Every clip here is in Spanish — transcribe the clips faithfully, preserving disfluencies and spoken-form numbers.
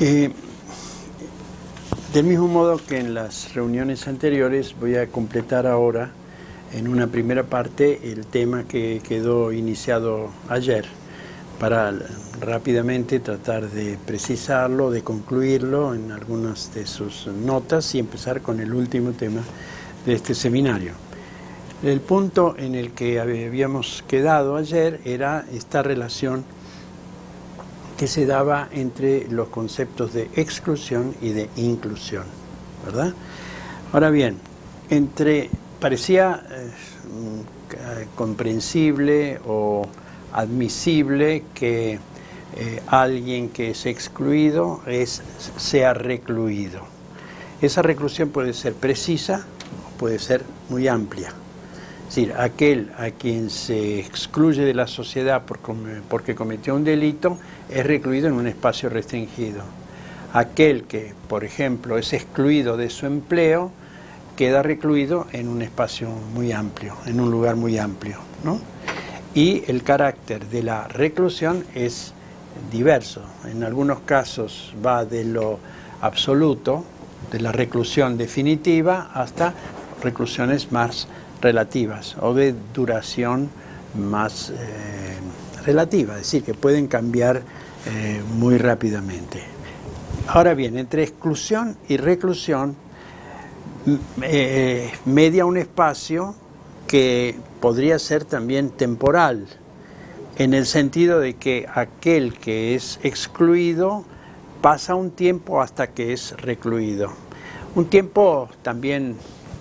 Eh, del mismo modo que en las reuniones anteriores, voy a completar ahora en una primera parte el tema que quedó iniciado ayer, para rápidamente tratar de precisarlo, de concluirlo en algunas de sus notas y empezar con el último tema de este seminario. El punto en el que habíamos quedado ayer era esta relación que se daba entre los conceptos de exclusión y de inclusión, ¿verdad? Ahora bien, entre parecía eh, comprensible o admisible que eh, alguien que es excluido es, sea recluido. Esa reclusión puede ser precisa o puede ser muy amplia. Es decir, aquel a quien se excluye de la sociedad por, porque cometió un delito es recluido en un espacio restringido. Aquel que, por ejemplo, es excluido de su empleo queda recluido en un espacio muy amplio, en un lugar muy amplio, ¿no? Y el carácter de la reclusión es diverso. En algunos casos va de lo absoluto, de la reclusión definitiva, hasta reclusiones más relativas o de duración más eh, relativa, es decir, que pueden cambiar eh, muy rápidamente. Ahora bien, entre exclusión y reclusión eh, media un espacio que podría ser también temporal, en el sentido de que aquel que es excluido pasa un tiempo hasta que es recluido. Un tiempo también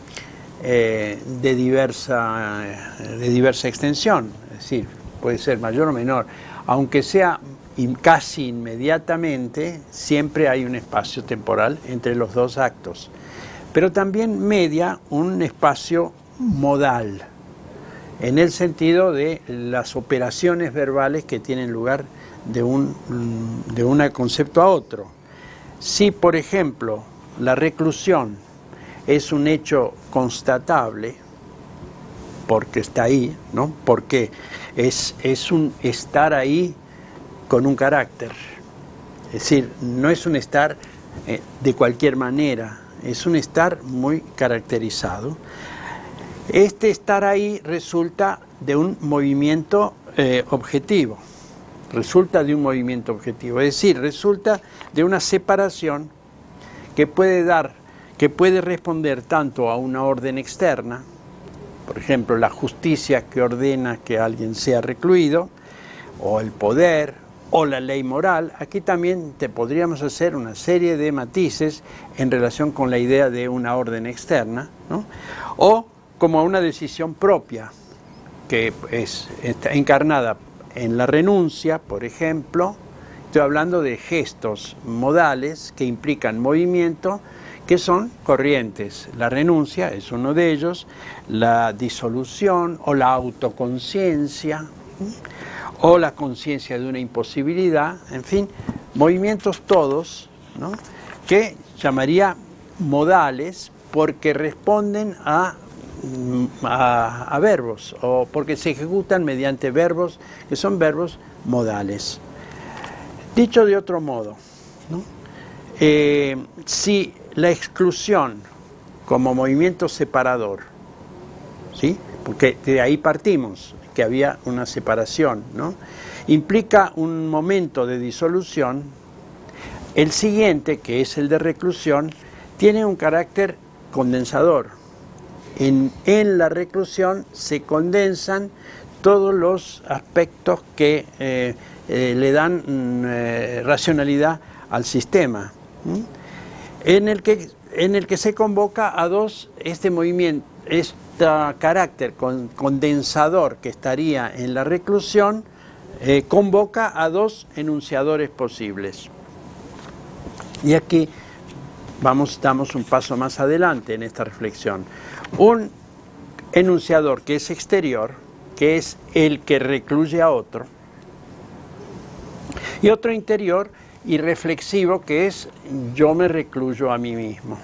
eh, de, diversa, de diversa extensión, es decir, puede ser mayor o menor. Aunque sea casi inmediatamente, siempre hay un espacio temporal entre los dos actos. Pero también media un espacio modal, en el sentido de las operaciones verbales que tienen lugar de un, de un concepto a otro. Si, por ejemplo, la reclusión es un hecho constatable, porque está ahí, ¿no? Porque es, es un estar ahí con un carácter. Es decir, no es un estar eh, de cualquier manera, es un estar muy caracterizado. Este estar ahí resulta de un movimiento eh, objetivo, resulta de un movimiento objetivo, es decir, resulta de una separación que puede dar, que puede responder tanto a una orden externa, por ejemplo, la justicia que ordena que alguien sea recluido, o el poder, o la ley moral. Aquí también te podríamos hacer una serie de matices en relación con la idea de una orden externa, ¿no? O como una decisión propia, que es, está encarnada en la renuncia, por ejemplo. Estoy hablando de gestos modales que implican movimiento, que son corrientes. La renuncia es uno de ellos, la disolución o la autoconciencia, o la conciencia de una imposibilidad, en fin, movimientos todos, ¿no?, que llamaría modales porque responden a, a, a verbos, o porque se ejecutan mediante verbos que son verbos modales. Dicho de otro modo, ¿no?, eh, si la exclusión como movimiento separador, ¿sí?, porque de ahí partimos, que había una separación, ¿no?, implica un momento de disolución, el siguiente, que es el de reclusión, tiene un carácter condensador. En, en la reclusión se condensan todos los aspectos que eh, eh, le dan eh, racionalidad al sistema, ¿sí?, en el que, en el que se convoca a dos, este movimiento, este carácter con, condensador que estaría en la reclusión, eh, convoca a dos enunciadores posibles. Y aquí vamos, damos un paso más adelante en esta reflexión. Un enunciador que es exterior, que es el que recluye a otro, y otro interior y reflexivo, que es yo me recluyo a mí mismo,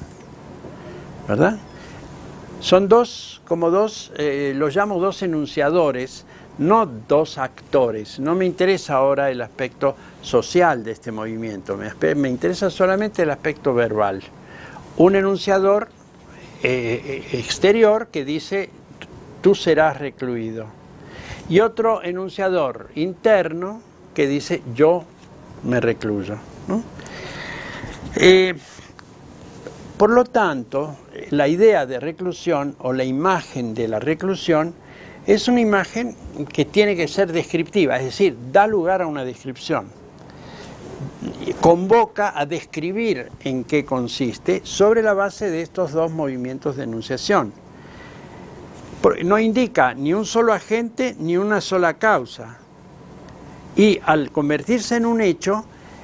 ¿verdad? Son dos, como dos, eh, los llamo dos enunciadores, no dos actores. No me interesa ahora el aspecto social de este movimiento, me, me interesa solamente el aspecto verbal. Un enunciador eh, exterior que dice, tú serás recluido. Y otro enunciador interno que dice, yo me recluyo, ¿no? Eh, por lo tanto, la idea de reclusión o la imagen de la reclusión es una imagen que tiene que ser descriptiva, es decir, da lugar a una descripción. Convoca a describir en qué consiste sobre la base de estos dos movimientos de enunciación. No indica ni un solo agente ni una sola causa. Y al convertirse en un hecho,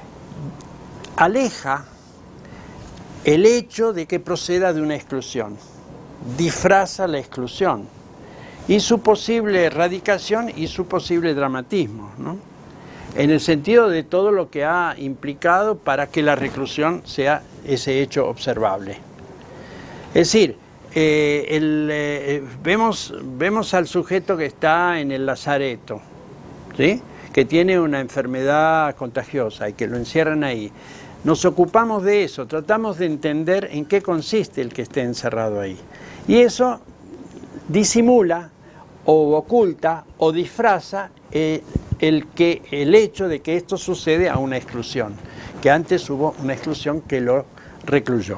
aleja el hecho de que proceda de una exclusión. Disfraza la exclusión y su posible erradicación y su posible dramatismo, ¿no? En el sentido de todo lo que ha implicado para que la reclusión sea ese hecho observable. Es decir, eh, el, eh, vemos, vemos al sujeto que está en el lazareto, ¿sí?, que tiene una enfermedad contagiosa y que lo encierran ahí. Nos ocupamos de eso, tratamos de entender en qué consiste el que esté encerrado ahí. Y eso disimula o oculta o disfraza eh, el, que, el hecho de que esto sucede a una exclusión, que antes hubo una exclusión que lo recluyó.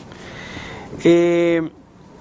Eh,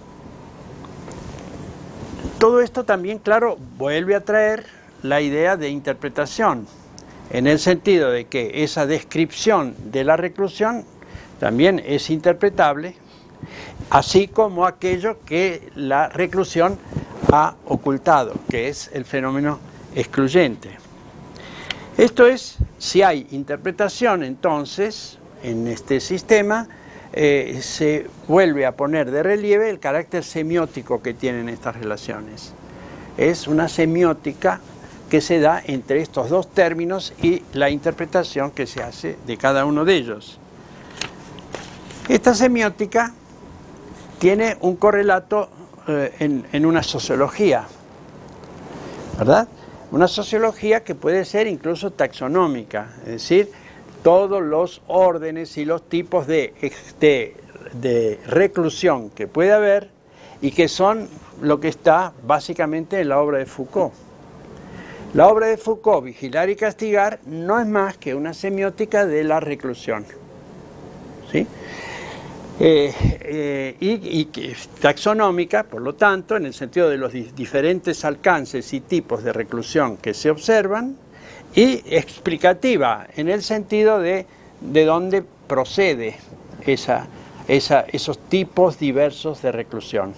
todo esto también, claro, vuelve a traer la idea de interpretación, en el sentido de que esa descripción de la reclusión también es interpretable, así como aquello que la reclusión ha ocultado, que es el fenómeno excluyente. Esto es, si hay interpretación, entonces, en este sistema, eh, se vuelve a poner de relieve el carácter semiótico que tienen estas relaciones. Es una semiótica que se da entre estos dos términos y la interpretación que se hace de cada uno de ellos. Esta semiótica tiene un correlato eh, en, en una sociología, ¿verdad? Una sociología que puede ser incluso taxonómica, es decir, todos los órdenes y los tipos de, de, de reclusión que puede haber y que son lo que está básicamente en la obra de Foucault. La obra de Foucault, Vigilar y Castigar, no es más que una semiótica de la reclusión, ¿sí? Eh, eh, y, y taxonómica, por lo tanto, en el sentido de los di diferentes alcances y tipos de reclusión que se observan, y explicativa, en el sentido de, de dónde procede esa, esa, esos tipos diversos de reclusión.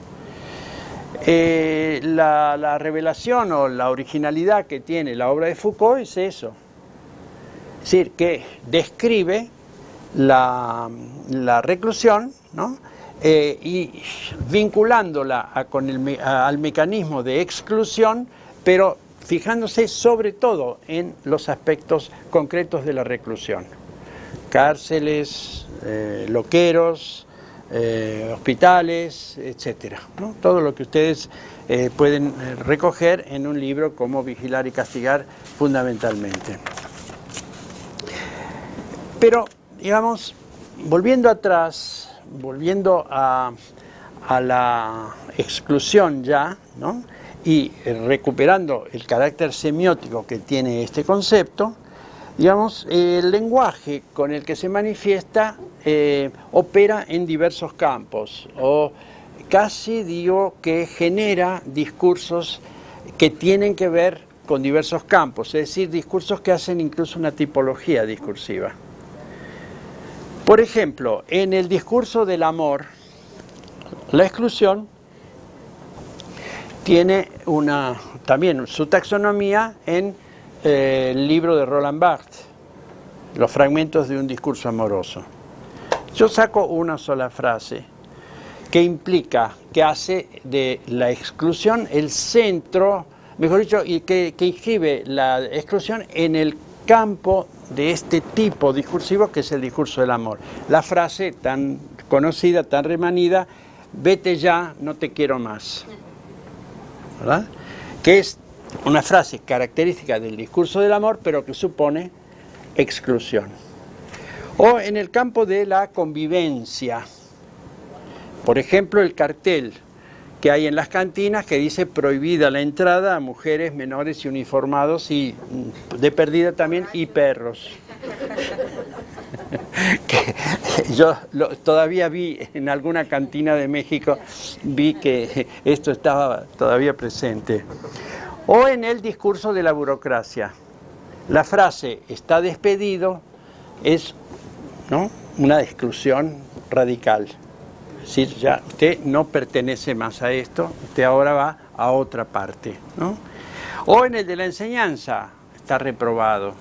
Eh, la, la revelación o la originalidad que tiene la obra de Foucault es eso, es decir, que describe la, la reclusión, ¿no? eh, y vinculándola a, con el, a, al mecanismo de exclusión, pero fijándose sobre todo en los aspectos concretos de la reclusión. Cárceles, eh, loqueros, eh, hospitales, etcétera, ¿no? Todo lo que ustedes eh, pueden recoger en un libro como Vigilar y Castigar fundamentalmente. Pero, digamos, volviendo atrás, volviendo a, a la exclusión ya, ¿no?, y recuperando el carácter semiótico que tiene este concepto, digamos, el lenguaje con el que se manifiesta eh, opera en diversos campos, o casi digo que genera discursos que tienen que ver con diversos campos, es decir, discursos que hacen incluso una tipología discursiva. Por ejemplo, en el discurso del amor, la exclusión tiene una, también su taxonomía en eh, el libro de Roland Barthes, Los fragmentos de un discurso amoroso. Yo saco una sola frase que implica, que hace de la exclusión el centro, mejor dicho, y que, que inscribe la exclusión en el campo de este tipo discursivo que es el discurso del amor. La frase tan conocida, tan remanida, vete ya, no te quiero más, ¿verdad? Que es una frase característica del discurso del amor, pero que supone exclusión. O en el campo de la convivencia, por ejemplo, el cartel que hay en las cantinas que dice prohibida la entrada a mujeres menores y uniformados y de perdida también y perros. Que yo lo, todavía vi en alguna cantina de México, vi que esto estaba todavía presente. O en el discurso de la burocracia, la frase está despedido es, ¿no?, una exclusión radical. Es decir, ya usted no pertenece más a esto, usted ahora va a otra parte, ¿no? O en el de la enseñanza, está reprobado.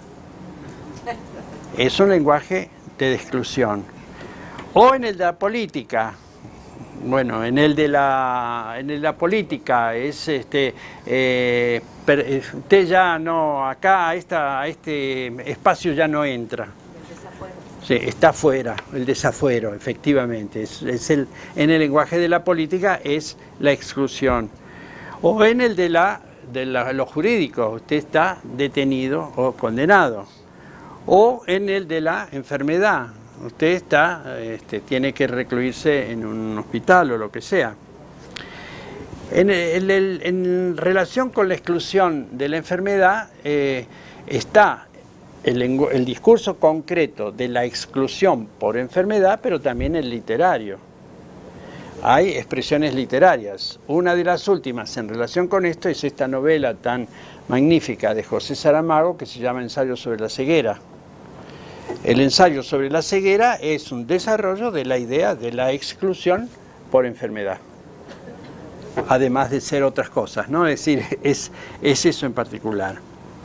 Es un lenguaje de exclusión. O en el de la política, bueno, en el de la, en el de la política es, este, eh, per, usted ya no, acá a, esta, a este espacio ya no entra. Sí, está fuera, el desafuero, efectivamente. Es, es el, en el lenguaje de la política es la exclusión. O en el de, la, de la, lo jurídico, usted está detenido o condenado. O en el de la enfermedad, usted está, este, tiene que recluirse en un hospital o lo que sea. En, el, el, en relación con la exclusión de la enfermedad eh, está el, el discurso concreto de la exclusión por enfermedad, pero también el literario. Hay expresiones literarias. Una de las últimas en relación con esto es esta novela tan magnífica de José Saramago que se llama Ensayo sobre la ceguera. El ensayo sobre la ceguera es un desarrollo de la idea de la exclusión por enfermedad, además de ser otras cosas, ¿no? Es decir, es, es eso en particular.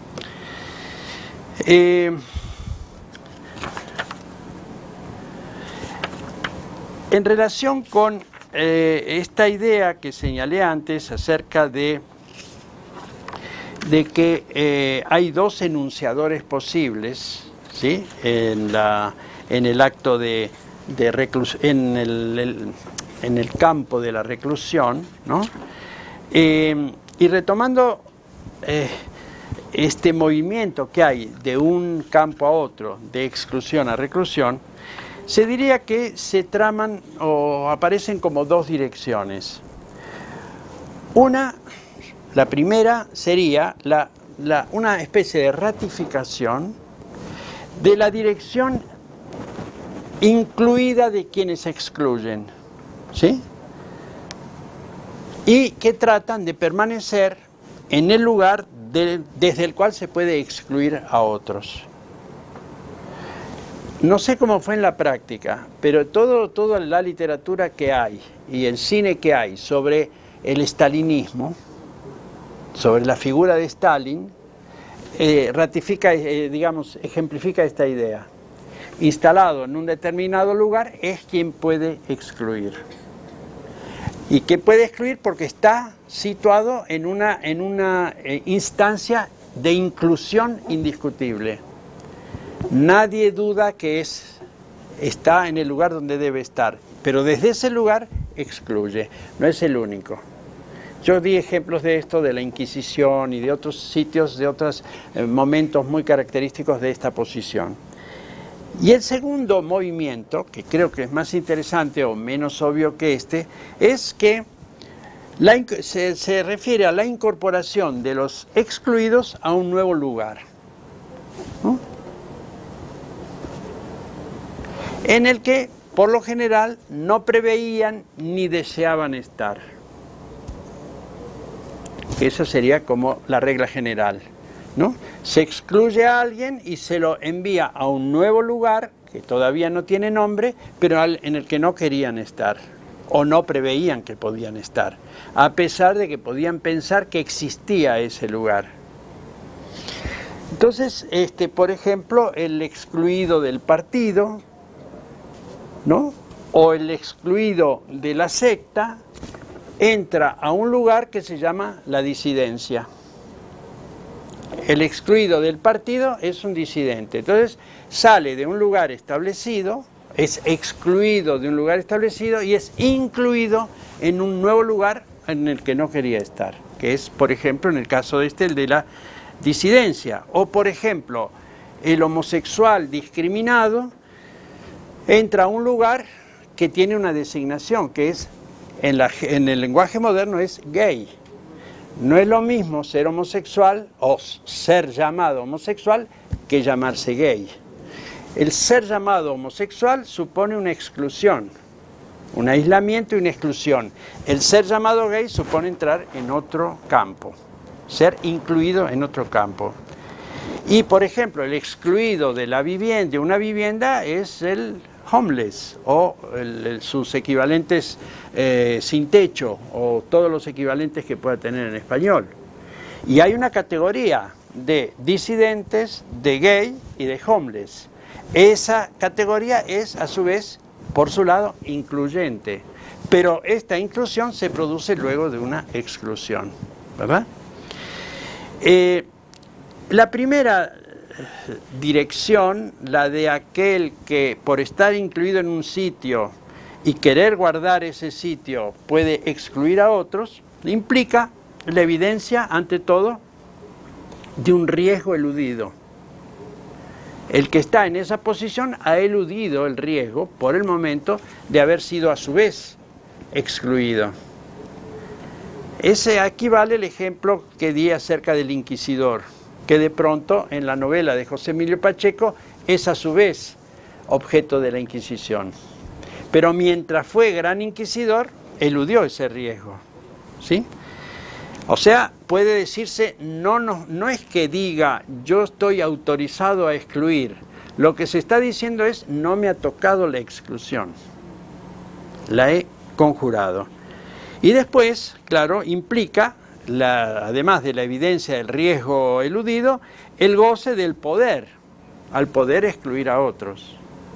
Eh, en relación con eh, esta idea que señalé antes acerca de, de que eh, hay dos enunciadores posibles, ¿sí?, en, la, en el acto de, de reclusión, en el, el, en el campo de la reclusión, ¿no? Eh, y retomando eh, este movimiento que hay de un campo a otro, de exclusión a reclusión, se diría que se traman o aparecen como dos direcciones. Una, la primera sería la, la, una especie de ratificación de la dirección incluida de quienes excluyen, ¿sí?, y que tratan de permanecer en el lugar de, desde el cual se puede excluir a otros. No sé cómo fue en la práctica, pero todo, toda la literatura que hay y el cine que hay sobre el stalinismo, sobre la figura de Stalin, Eh, ratifica, eh, digamos, ejemplifica esta idea. Instalado en un determinado lugar es quien puede excluir. ¿Y que puede excluir? Porque está situado en una, en una eh, instancia de inclusión indiscutible. Nadie duda que es, está en el lugar donde debe estar, pero desde ese lugar excluye. No es el único. Yo di ejemplos de esto, de la Inquisición y de otros sitios, de otros eh, momentos muy característicos de esta posición. Y el segundo movimiento, que creo que es más interesante o menos obvio que este, es que la, se, se refiere a la incorporación de los excluidos a un nuevo lugar, ¿no?, en el que, por lo general, no preveían ni deseaban estar. Esa sería como la regla general, ¿no? Se excluye a alguien y se lo envía a un nuevo lugar que todavía no tiene nombre, pero al, en el que no querían estar o no preveían que podían estar, a pesar de que podían pensar que existía ese lugar. Entonces, este, por ejemplo, el excluido del partido, ¿no?, o el excluido de la secta, entra a un lugar que se llama la disidencia. El excluido del partido es un disidente. Entonces sale de un lugar establecido, es excluido de un lugar establecido y es incluido en un nuevo lugar en el que no quería estar. que es, por ejemplo, en el caso de este, el de la disidencia. O, por ejemplo, el homosexual discriminado entra a un lugar que tiene una designación, que es, en, la, en el lenguaje moderno, es gay. No es lo mismo ser homosexual o ser llamado homosexual que llamarse gay. El ser llamado homosexual supone una exclusión, un aislamiento y una exclusión. El ser llamado gay supone entrar en otro campo, ser incluido en otro campo. Y, por ejemplo, el excluido de la vivienda, de una vivienda, es el homeless o el, el, sus equivalentes eh, sin techo o todos los equivalentes que pueda tener en español. Y hay una categoría de disidentes, de gay y de homeless. Esa categoría es, a su vez, por su lado, incluyente. Pero esta inclusión se produce luego de una exclusión, ¿verdad? Eh, la primera dirección, la de aquel que por estar incluido en un sitio y querer guardar ese sitio puede excluir a otros, implica la evidencia, ante todo, de un riesgo eludido. El que está en esa posición ha eludido el riesgo, por el momento, de haber sido a su vez excluido. Ese, aquí vale el ejemplo que di acerca del inquisidor, que de pronto en la novela de José Emilio Pacheco es a su vez objeto de la Inquisición. Pero mientras fue gran inquisidor, eludió ese riesgo, ¿sí? O sea, puede decirse, no, no, no es que diga yo estoy autorizado a excluir, lo que se está diciendo es no me ha tocado la exclusión, la he conjurado. Y después, claro, implica, la, además de la evidencia del riesgo eludido, el goce del poder, al poder excluir a otros.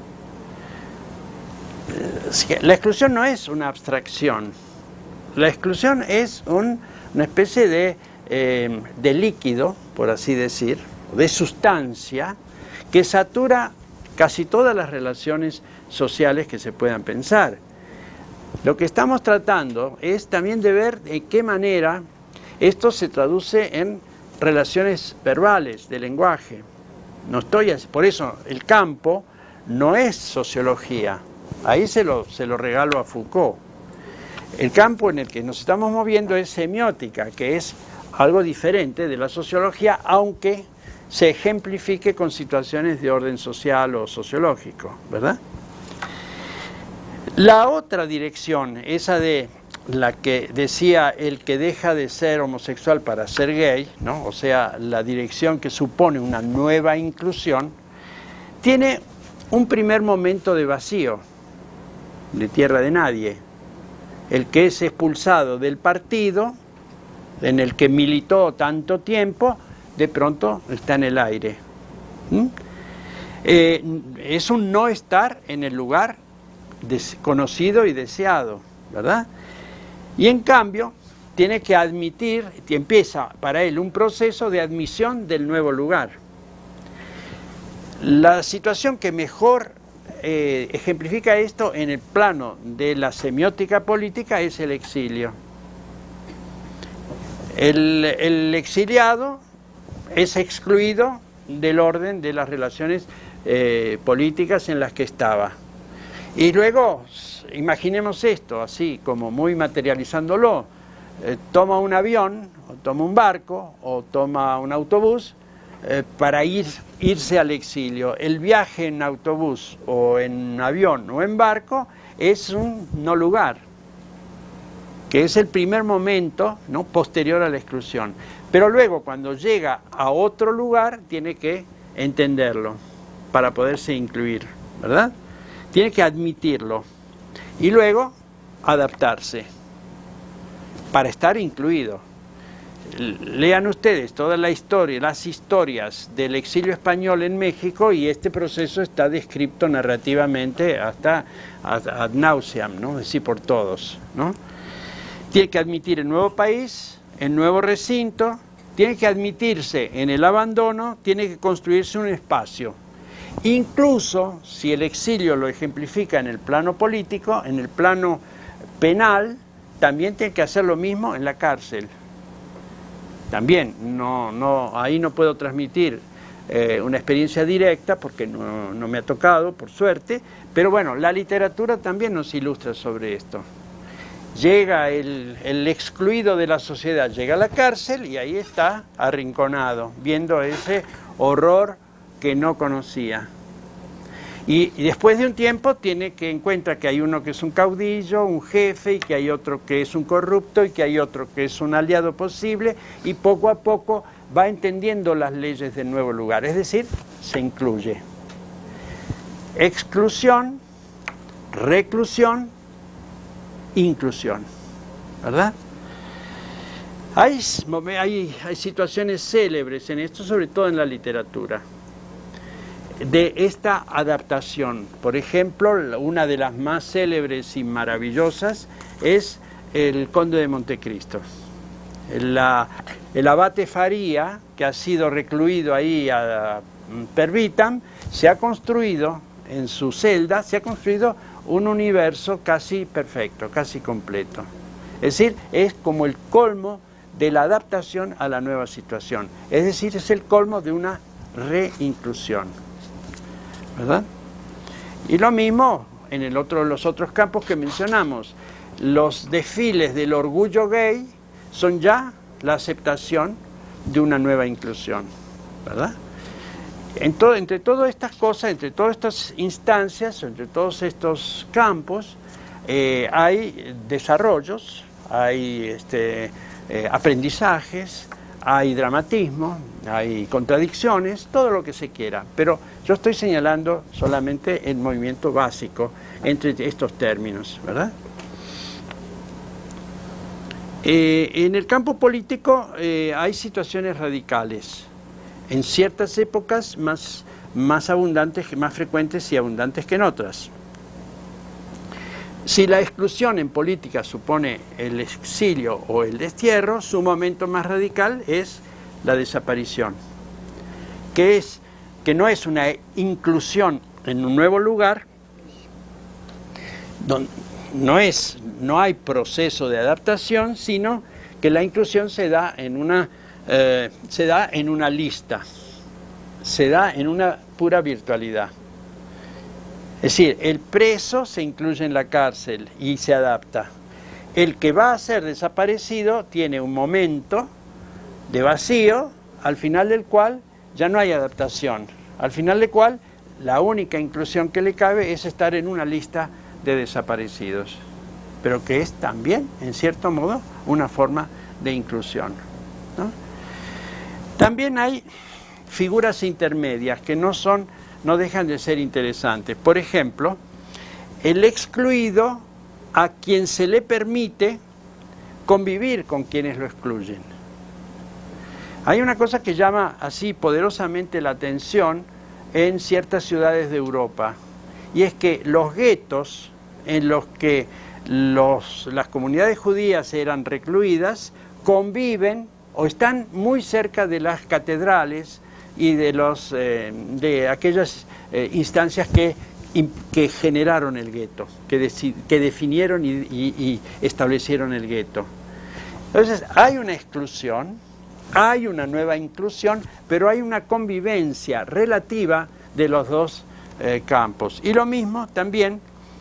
La exclusión no es una abstracción, la exclusión es un... una especie de, eh, de líquido, por así decir, de sustancia, que satura casi todas las relaciones sociales que se puedan pensar. Lo que estamos tratando es también de ver de qué manera esto se traduce en relaciones verbales, de lenguaje. No estoy así, por eso el campo no es sociología, ahí se lo, se lo regalo a Foucault. El campo en el que nos estamos moviendo es semiótica, que es algo diferente de la sociología, aunque se ejemplifique con situaciones de orden social o sociológico, ¿verdad? La otra dirección, esa de la que decía el que deja de ser homosexual para ser gay, ¿no? O sea, la dirección que supone una nueva inclusión, tiene un primer momento de vacío, de tierra de nadie. El que es expulsado del partido en el que militó tanto tiempo, de pronto está en el aire. ¿Mm? Eh, es un no estar en el lugar conocido y deseado, ¿verdad? Y en cambio, tiene que admitir, empieza para él un proceso de admisión del nuevo lugar. La situación que mejor Eh, ejemplifica esto en el plano de la semiótica política es el exilio. El, el exiliado es excluido del orden de las relaciones eh, políticas en las que estaba. Y luego, imaginemos esto, así como muy materializándolo, eh, toma un avión, o toma un barco, o toma un autobús, Eh, para ir, irse al exilio. El viaje en autobús o en avión o en barco es un no lugar, que es el primer momento, ¿no?, posterior a la exclusión. Pero luego, cuando llega a otro lugar, tiene que entenderlo para poderse incluir, ¿verdad? Tiene que admitirlo y luego adaptarse para estar incluido. Lean ustedes toda la historia, las historias del exilio español en México, y este proceso está descrito narrativamente hasta ad, ad nauseam, ¿no? Es decir, por todos, ¿no? Tiene que admitir el nuevo país, el nuevo recinto, tiene que admitirse en el abandono, tiene que construirse un espacio. Incluso si el exilio lo ejemplifica en el plano político, en el plano penal, también tiene que hacer lo mismo en la cárcel. También, no, no, ahí no puedo transmitir eh, una experiencia directa porque no, no me ha tocado, por suerte, pero bueno, la literatura también nos ilustra sobre esto. Llega el, el excluido de la sociedad, llega a la cárcel y ahí está arrinconado, viendo ese horror que no conocía. Y, y después de un tiempo tiene que encuentra que hay uno que es un caudillo, un jefe, y que hay otro que es un corrupto, y que hay otro que es un aliado posible, y poco a poco va entendiendo las leyes del nuevo lugar, es decir, se incluye. Exclusión, reclusión, inclusión, ¿verdad? Hay, hay, hay situaciones célebres en esto, sobre todo en la literatura, de esta adaptación. Por ejemplo, una de las más célebres y maravillosas es El Conde de Montecristo. La, el abate Faría, que ha sido recluido ahí a per vitam, se ha construido en su celda, se ha construido un universo casi perfecto, casi completo. Es decir, es como el colmo de la adaptación a la nueva situación. Es decir, es el colmo de una reinclusión, ¿verdad? Y lo mismo en el otro, los otros campos que mencionamos. Los desfiles del orgullo gay son ya la aceptación de una nueva inclusión, ¿verdad? En todo, entre todas estas cosas, entre todas estas instancias, entre todos estos campos, eh, hay desarrollos, hay este, eh, aprendizajes, hay dramatismo, hay contradicciones, todo lo que se quiera, pero yo estoy señalando solamente el movimiento básico entre estos términos, ¿verdad? Eh, en el campo político eh, hay situaciones radicales, en ciertas épocas más, más abundantes, más frecuentes y abundantes que en otras. Si la exclusión en política supone el exilio o el destierro, su momento más radical es la desaparición, que, es, que no es una inclusión en un nuevo lugar, donde no, es, no hay proceso de adaptación, sino que la inclusión se da en una, eh, se da en una lista, se da en una pura virtualidad. Es decir, el preso se incluye en la cárcel y se adapta. El que va a ser desaparecido tiene un momento de vacío, al final del cual ya no hay adaptación. Al final del cual la única inclusión que le cabe es estar en una lista de desaparecidos, pero que es también, en cierto modo, una forma de inclusión, ¿no? También hay figuras intermedias que no son, no dejan de ser interesantes. Por ejemplo, el excluido a quien se le permite convivir con quienes lo excluyen. Hay una cosa que llama así poderosamente la atención en ciertas ciudades de Europa, y es que los guetos en los que los, las comunidades judías eran recluidas conviven o están muy cerca de las catedrales y de, los, eh, de aquellas eh, instancias que, que generaron el gueto, que, deci, que definieron y, y, y establecieron el gueto. Entonces, hay una exclusión, hay una nueva inclusión, pero hay una convivencia relativa de los dos eh, campos. Y lo mismo también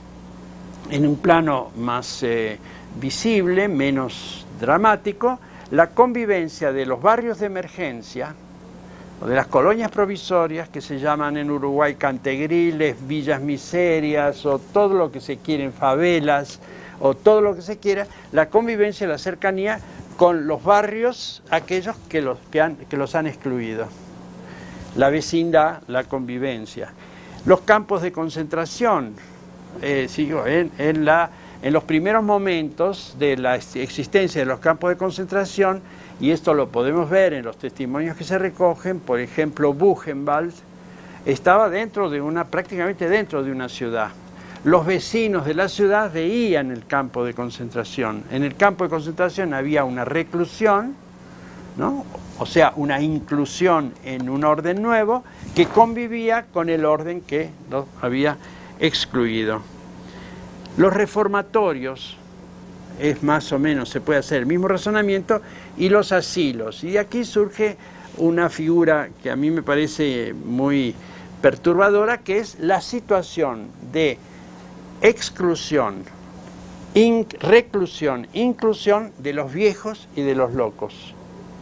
en un plano más eh, visible, menos dramático, la convivencia de los barrios de emergencia o de las colonias provisorias, que se llaman en Uruguay cantegriles, villas miserias, o todo lo que se quieren, favelas, o todo lo que se quiera, la convivencia, la cercanía con los barrios, aquellos que los, que han, que los han excluido. La vecindad, la convivencia. Los campos de concentración, eh, sigo, en, en, la, en los primeros momentos de la existencia de los campos de concentración, y esto lo podemos ver en los testimonios que se recogen, por ejemplo, Buchenwald estaba dentro de una, prácticamente dentro de una ciudad. Los vecinos de la ciudad veían el campo de concentración. En el campo de concentración había una reclusión, ¿no? O sea, una inclusión en un orden nuevo que convivía con el orden que lo había excluido. Los reformatorios es más o menos, se puede hacer el mismo razonamiento, y los asilos. Y aquí surge una figura que a mí me parece muy perturbadora, que es la situación de exclusión, in, reclusión, inclusión de los viejos y de los locos.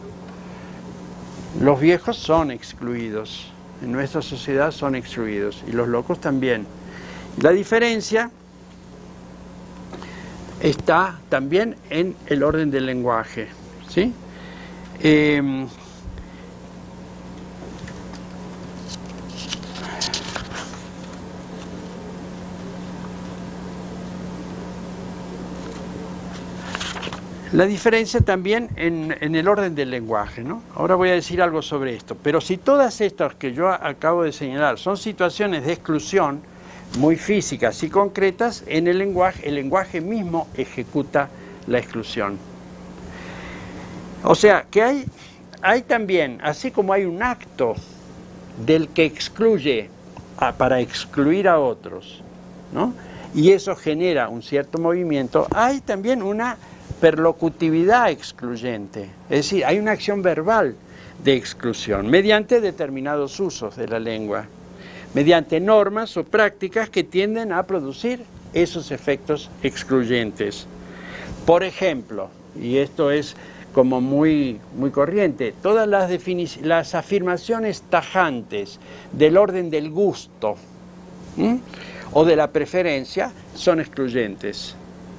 Los viejos son excluidos, en nuestra sociedad son excluidos, y los locos también. La diferencia está también en el orden del lenguaje, ¿sí? Eh, La diferencia también en, en el orden del lenguaje, ¿no? Ahora voy a decir algo sobre esto, pero si todas estas que yo acabo de señalar son situaciones de exclusión muy físicas y concretas, en el lenguaje, el lenguaje mismo ejecuta la exclusión. O sea, que hay, hay también, así como hay un acto del que excluye a, para excluir a otros, ¿no? Y eso genera un cierto movimiento, hay también una perlocutividad excluyente, es decir, hay una acción verbal de exclusión mediante determinados usos de la lengua, mediante normas o prácticas que tienden a producir esos efectos excluyentes. Por ejemplo, y esto es como muy, muy corriente, todas las, las afirmaciones tajantes del orden del gusto, ¿m? o de la preferencia son excluyentes.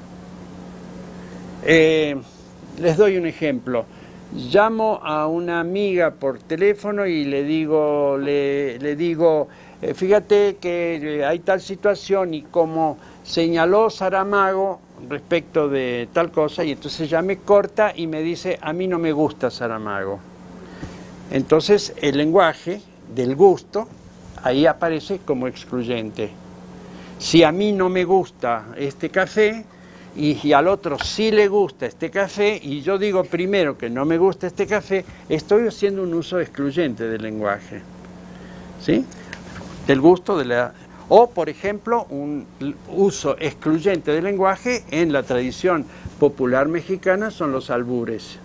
Eh, les doy un ejemplo. Llamo a una amiga por teléfono y le digo, le, le digo, eh, fíjate que hay tal situación y como señaló Saramago respecto de tal cosa, y entonces ella me corta y me dice, a mí no me gusta Saramago. Entonces el lenguaje del gusto ahí aparece como excluyente. Si a mí no me gusta este café, Y, y al otro sí le gusta este café, y yo digo primero que no me gusta este café, estoy haciendo un uso excluyente del lenguaje, ¿sí? Del gusto de la... O, por ejemplo, un uso excluyente del lenguaje en la tradición popular mexicana son los albures.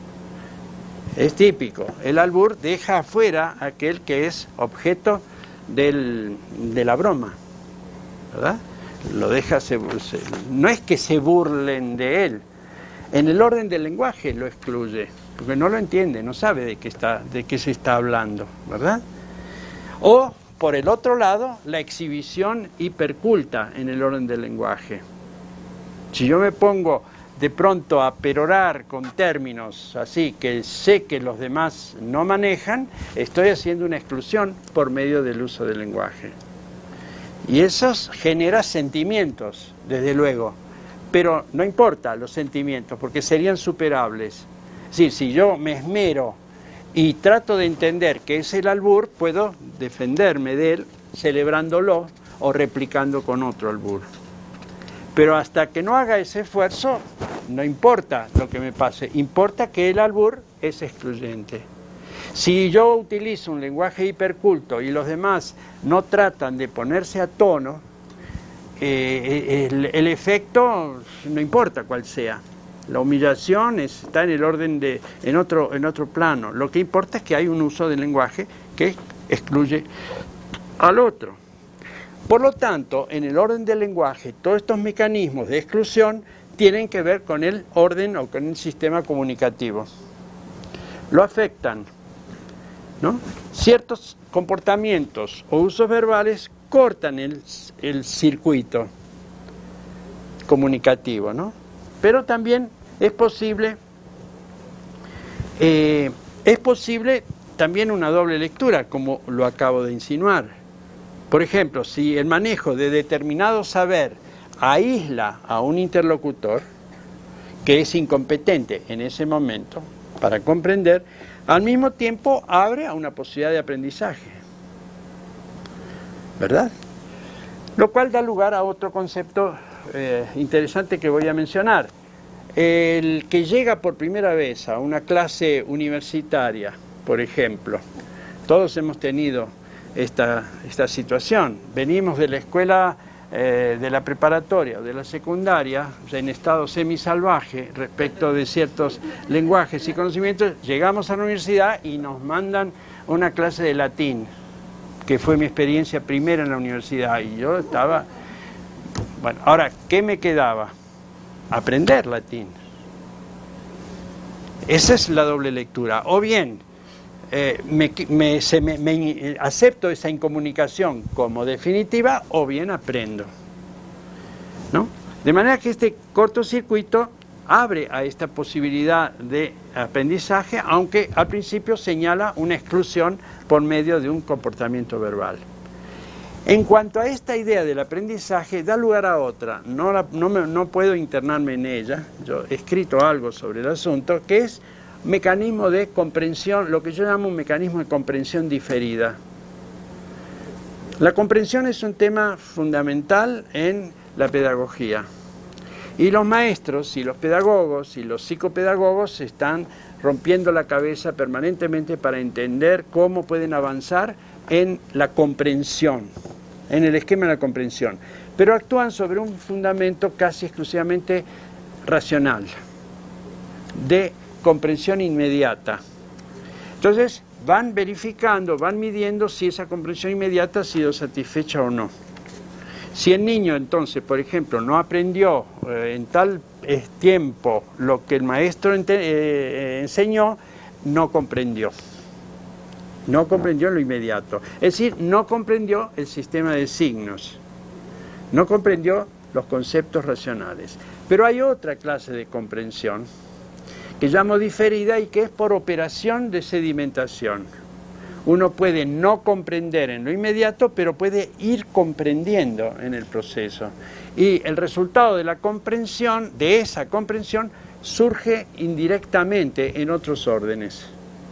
Es típico, el albur deja afuera a aquel que es objeto del, de la broma, ¿verdad? Lo deja, se, se, no es que se burlen de él, en el orden del lenguaje lo excluye, porque no lo entiende, no sabe de qué, está, de qué se está hablando, ¿verdad? O, por el otro lado, la exhibición hiperculta en el orden del lenguaje. Si yo me pongo de pronto a perorar con términos así que sé que los demás no manejan, estoy haciendo una exclusión por medio del uso del lenguaje. Y eso genera sentimientos, desde luego, pero no importa los sentimientos, porque serían superables. Es decir, si yo me esmero y trato de entender qué es el albur, puedo defenderme de él celebrándolo o replicando con otro albur. Pero hasta que no haga ese esfuerzo, no importa lo que me pase, importa que el albur es excluyente. Si yo utilizo un lenguaje hiperculto y los demás no tratan de ponerse a tono, eh, el, el efecto no importa cuál sea. La humillación está en el orden de, en otro, en otro plano. Lo que importa es que hay un uso del lenguaje que excluye al otro. Por lo tanto, en el orden del lenguaje, todos estos mecanismos de exclusión tienen que ver con el orden o con el sistema comunicativo. Lo afectan, ¿no? Ciertos comportamientos o usos verbales cortan el, el circuito comunicativo, ¿no? Pero también es posible, eh, es posible también una doble lectura, como lo acabo de insinuar. Por ejemplo, si el manejo de determinado saber aísla a un interlocutor que es incompetente en ese momento para comprender, al mismo tiempo abre a una posibilidad de aprendizaje, ¿verdad? Lo cual da lugar a otro concepto eh, interesante que voy a mencionar. El que llega por primera vez a una clase universitaria, por ejemplo, todos hemos tenido esta, esta situación. Venimos de la escuela eh, de la preparatoria o de la secundaria, o sea, en estado semisalvaje respecto de ciertos lenguajes y conocimientos, llegamos a la universidad y nos mandan una clase de latín, que fue mi experiencia primera en la universidad, y yo estaba... Bueno, ahora, ¿qué me quedaba? Aprender latín. Esa es la doble lectura. O bien, eh, me, me, se me, me acepto esa incomunicación como definitiva, o bien aprendo, ¿no? De manera que este cortocircuito abre a esta posibilidad de aprendizaje, aunque al principio señala una exclusión por medio de un comportamiento verbal. En cuanto a esta idea del aprendizaje, da lugar a otra, no, la, no, me, no puedo internarme en ella, yo he escrito algo sobre el asunto, que es mecanismo de comprensión, lo que yo llamo un mecanismo de comprensión diferida. La comprensión es un tema fundamental en la pedagogía, y los maestros y los pedagogos y los psicopedagogos se están rompiendo la cabeza permanentemente para entender cómo pueden avanzar en la comprensión, en el esquema de la comprensión, pero actúan sobre un fundamento casi exclusivamente racional, de comprensión inmediata. Entonces van verificando, van midiendo si esa comprensión inmediata ha sido satisfecha o no. Si el niño entonces, por ejemplo, no aprendió eh, en tal eh, tiempo lo que el maestro eh, enseñó, no comprendió. No comprendió lo inmediato. Es decir, no comprendió el sistema de signos. No comprendió los conceptos racionales. Pero hay otra clase de comprensión que llamo diferida y que es por operación de sedimentación. Uno puede no comprender en lo inmediato, pero puede ir comprendiendo en el proceso. Y el resultado de la comprensión, de esa comprensión, surge indirectamente en otros órdenes.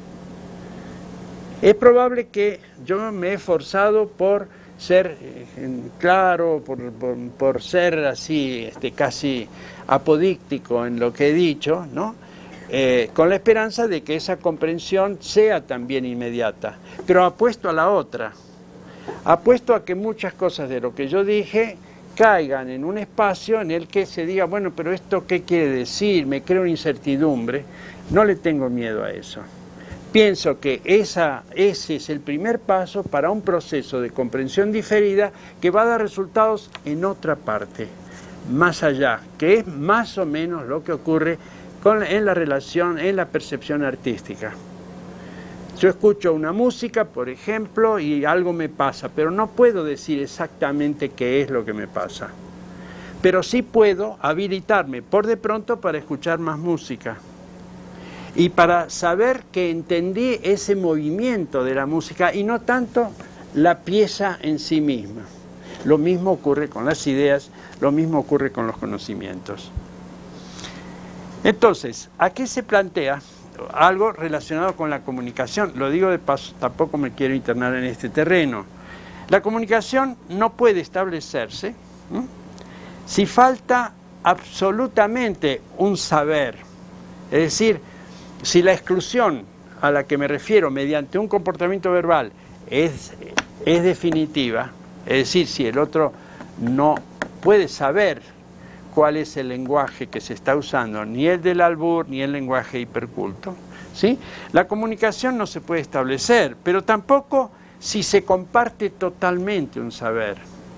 Es probable que yo me he esforzado por ser eh, claro, por, por, por ser así, este, casi apodíctico en lo que he dicho, ¿no? Eh, con la esperanza de que esa comprensión sea también inmediata. Pero apuesto a la otra, apuesto a que muchas cosas de lo que yo dije caigan en un espacio en el que se diga, bueno, pero ¿esto qué quiere decir? Me crea una incertidumbre. No le tengo miedo a eso. Pienso que esa, ese es el primer paso para un proceso de comprensión diferida que va a dar resultados en otra parte, más allá, que es más o menos lo que ocurre con, en la relación, en la percepción artística. Yo escucho una música, por ejemplo, y algo me pasa, pero no puedo decir exactamente qué es lo que me pasa. Pero sí puedo habilitarme por de pronto para escuchar más música. Y para saber que entendí ese movimiento de la música y no tanto la pieza en sí misma. Lo mismo ocurre con las ideas, lo mismo ocurre con los conocimientos. Entonces, aquí se plantea algo relacionado con la comunicación. Lo digo de paso, tampoco me quiero internar en este terreno. La comunicación no puede establecerse ¿eh? si falta absolutamente un saber. Es decir, si la exclusión a la que me refiero mediante un comportamiento verbal es, es definitiva, es decir, si el otro no puede saber cuál es el lenguaje que se está usando, ni el del albur, ni el lenguaje hiperculto, ¿sí? La comunicación no se puede establecer, pero tampoco si se comparte totalmente un saber.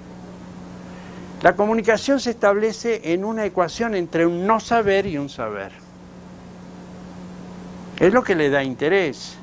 La comunicación se establece en una ecuación entre un no saber y un saber. Es lo que le da interés.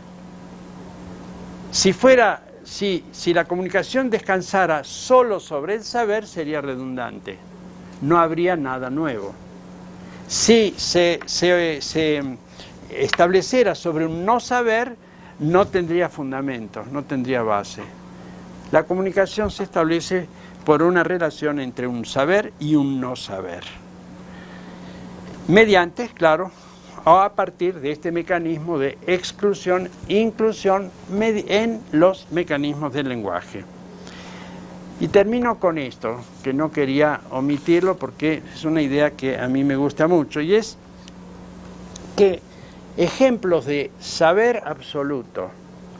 Si fuera, si, si la comunicación descansara solo sobre el saber, sería redundante. No habría nada nuevo. Si se, se, se estableciera sobre un no saber, no tendría fundamento, no tendría base. La comunicación se establece por una relación entre un saber y un no saber. Mediante, claro, o a partir de este mecanismo de exclusión, inclusión en los mecanismos del lenguaje. Y termino con esto, que no quería omitirlo porque es una idea que a mí me gusta mucho, y es que ejemplos de saber absoluto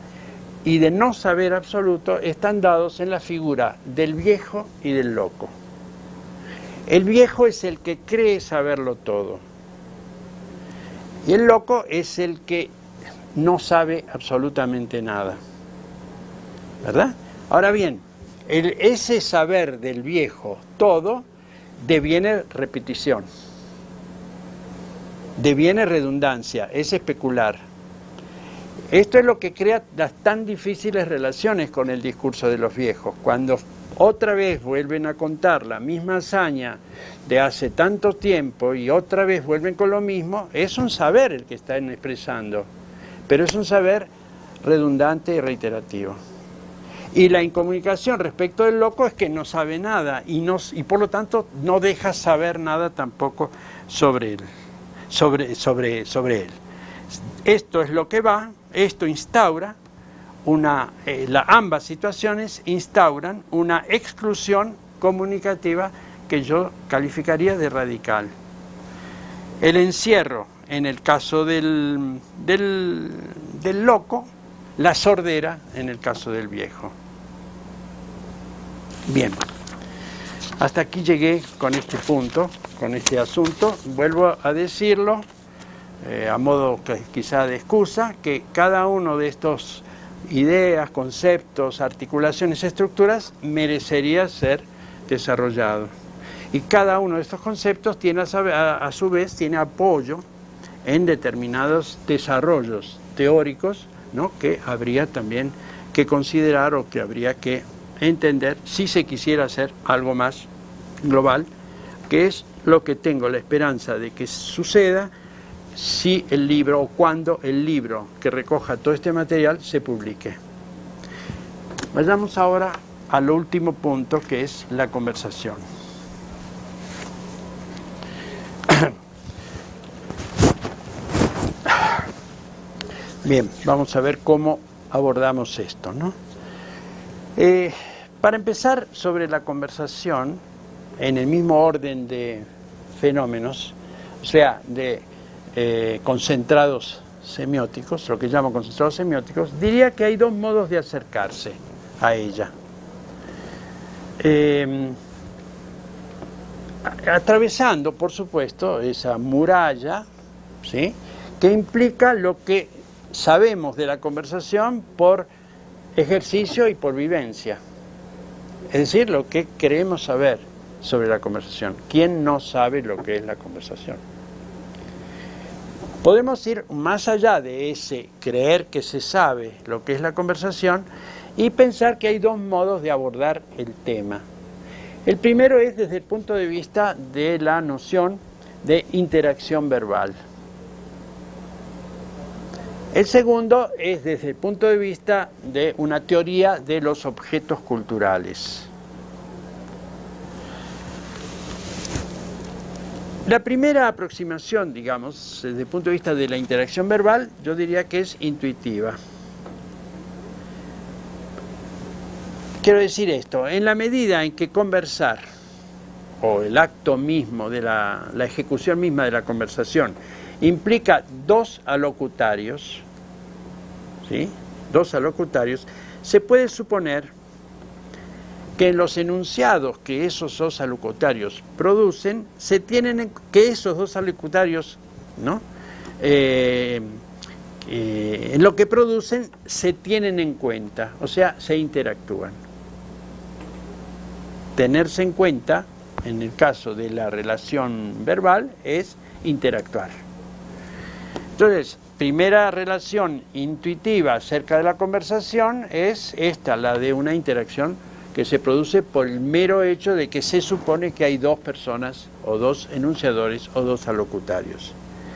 y de no saber absoluto están dados en la figura del viejo y del loco. El viejo es el que cree saberlo todo. Y el loco es el que no sabe absolutamente nada. ¿Verdad? Ahora bien, el, ese saber del viejo todo deviene repetición, deviene redundancia, es especular. Esto es lo que crea las tan difíciles relaciones con el discurso de los viejos. Cuando otra vez vuelven a contar la misma hazaña de hace tanto tiempo y otra vez vuelven con lo mismo, es un saber el que están expresando, pero es un saber redundante y reiterativo. Y la incomunicación respecto del loco es que no sabe nada y, no, y por lo tanto no deja saber nada tampoco sobre él, sobre, sobre, sobre él. Esto es lo que va, esto instaura, una, eh, la, ambas situaciones instauran una exclusión comunicativa que yo calificaría de radical. El encierro, en el caso del, del, del loco, la sordera en el caso del viejo. Bien, hasta aquí llegué con este punto, con este asunto. Vuelvo a decirlo, eh, a modo que, quizá de excusa, que cada uno de estos ideas, conceptos, articulaciones, estructuras merecería ser desarrollado. Y cada uno de estos conceptos tiene a, a su vez tiene apoyo en determinados desarrollos teóricos, ¿no?, que habría también que considerar o que habría que entender si se quisiera hacer algo más global, que es lo que tengo la esperanza de que suceda si el libro o cuando el libro que recoja todo este material se publique. Vayamos ahora al último punto, que es la conversación. Bien, vamos a ver cómo abordamos esto, ¿no? Eh, para empezar, sobre la conversación, en el mismo orden de fenómenos, o sea, de eh, concentrados semióticos, lo que llamo concentrados semióticos, diría que hay dos modos de acercarse a ella. Eh, atravesando, por supuesto, esa muralla, ¿sí?, que implica lo que sabemos de la conversación por ejercicio y por vivencia. Es decir, lo que queremos saber sobre la conversación. ¿Quién no sabe lo que es la conversación? Podemos ir más allá de ese creer que se sabe lo que es la conversación y pensar que hay dos modos de abordar el tema. El primero es desde el punto de vista de la noción de interacción verbal. El segundo es desde el punto de vista de una teoría de los objetos culturales. La primera aproximación, digamos, desde el punto de vista de la interacción verbal, yo diría que es intuitiva. Quiero decir esto, en la medida en que conversar, o el acto mismo de la, la ejecución misma de la conversación, implica dos alocutarios, ¿sí?, dos alocutarios, se puede suponer que en los enunciados que esos dos alocutarios producen, se tienen en, que esos dos alocutarios, ¿no?, eh, eh, en lo que producen se tienen en cuenta, o sea, se interactúan. Tenerse en cuenta, en el caso de la relación verbal, es interactuar. Entonces, primera relación intuitiva acerca de la conversación es esta, la de una interacción que se produce por el mero hecho de que se supone que hay dos personas, o dos enunciadores, o dos alocutarios.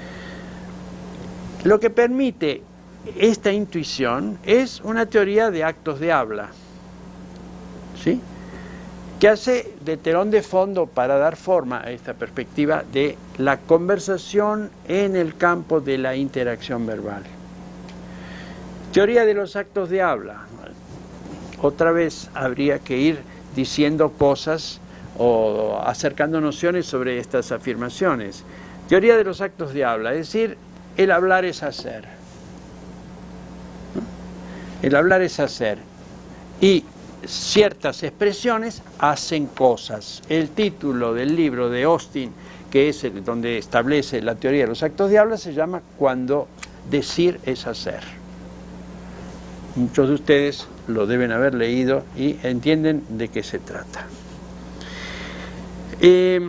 Lo que permite esta intuición es una teoría de actos de habla, ¿sí?, que hace de telón de fondo para dar forma a esta perspectiva de la conversación en el campo de la interacción verbal. Teoría de los actos de habla. Otra vez habría que ir diciendo cosas o acercando nociones sobre estas afirmaciones. Teoría de los actos de habla, es decir, el hablar es hacer. El hablar es hacer. Y ciertas expresiones hacen cosas. El título del libro de Austin, que es el donde establece la teoría de los actos de habla, se llama Cuando decir es hacer. Muchos de ustedes lo deben haber leído y entienden de qué se trata. Eh,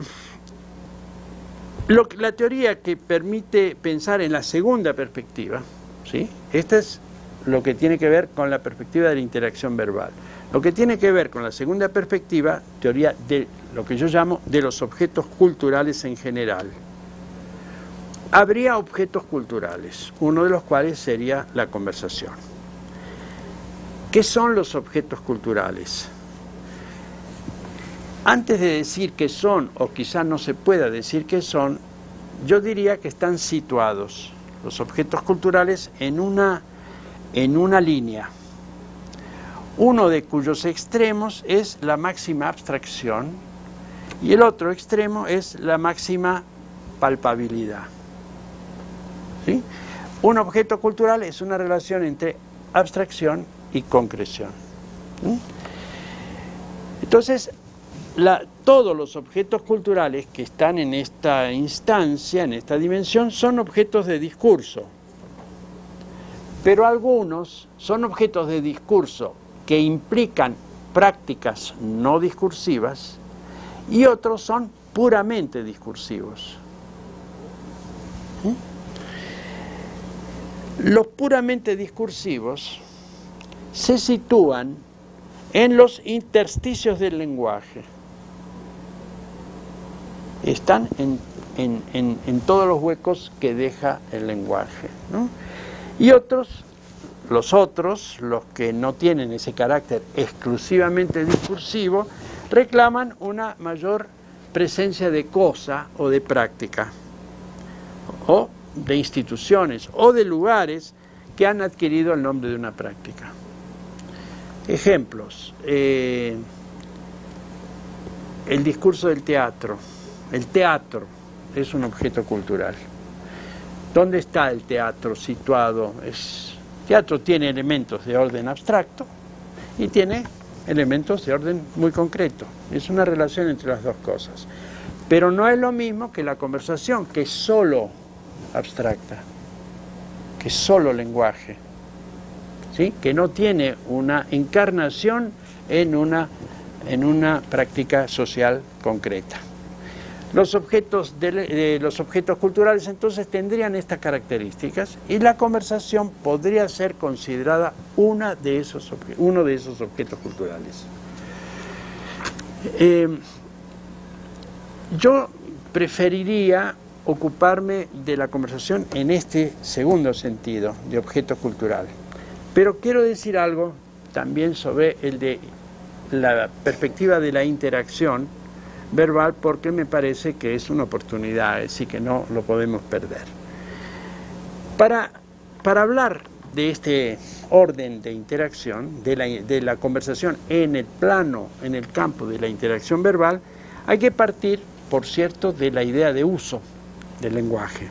lo, la teoría que permite pensar en la segunda perspectiva, ¿sí? Esta es lo que tiene que ver con la perspectiva de la interacción verbal. Lo que tiene que ver con la segunda perspectiva, teoría de lo que yo llamo de los objetos culturales en general. Habría objetos culturales, uno de los cuales sería la conversación. ¿Qué son los objetos culturales? Antes de decir qué son, o quizá no se pueda decir qué son, yo diría que están situados los objetos culturales en una, en una línea, uno de cuyos extremos es la máxima abstracción y el otro extremo es la máxima palpabilidad. ¿Sí? Un objeto cultural es una relación entre abstracción y concreción. ¿Sí? Entonces, la, todos los objetos culturales que están en esta instancia, en esta dimensión, son objetos de discurso. Pero algunos son objetos de discurso que implican prácticas no discursivas y otros son puramente discursivos. ¿Sí? Los puramente discursivos se sitúan en los intersticios del lenguaje. Están en, en, en, en todos los huecos que deja el lenguaje, ¿no? Y otros, los otros, los que no tienen ese carácter exclusivamente discursivo, reclaman una mayor presencia de cosa o de práctica, o de instituciones, o de lugares que han adquirido el nombre de una práctica. Ejemplos, eh, el discurso del teatro. El teatro es un objeto cultural. ¿Dónde está el teatro situado? Es, el teatro tiene elementos de orden abstracto y tiene elementos de orden muy concreto. Es una relación entre las dos cosas. Pero no es lo mismo que la conversación, que es solo abstracta, que es solo lenguaje, ¿sí? Que no tiene una encarnación en una, en una práctica social concreta. Los objetos, de, de, los objetos culturales entonces tendrían estas características y la conversación podría ser considerada una de esos, uno de esos objetos culturales. Eh, yo preferiría ocuparme de la conversación en este segundo sentido, de objeto cultural. Pero quiero decir algo también sobre el de la perspectiva de la interacción verbal, porque me parece que es una oportunidad, así que no lo podemos perder. Para, para hablar de este orden de interacción, de la, de la conversación en el plano, en el campo de la interacción verbal, hay que partir, por cierto, de la idea de uso del lenguaje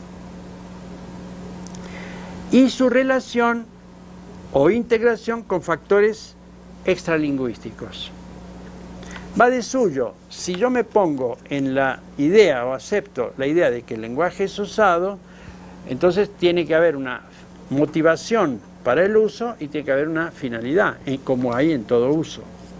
y su relación o integración con factores extralingüísticos. Va de suyo, si yo me pongo en la idea o acepto la idea de que el lenguaje es usado, entonces tiene que haber una motivación para el uso y tiene que haber una finalidad, como hay en todo uso.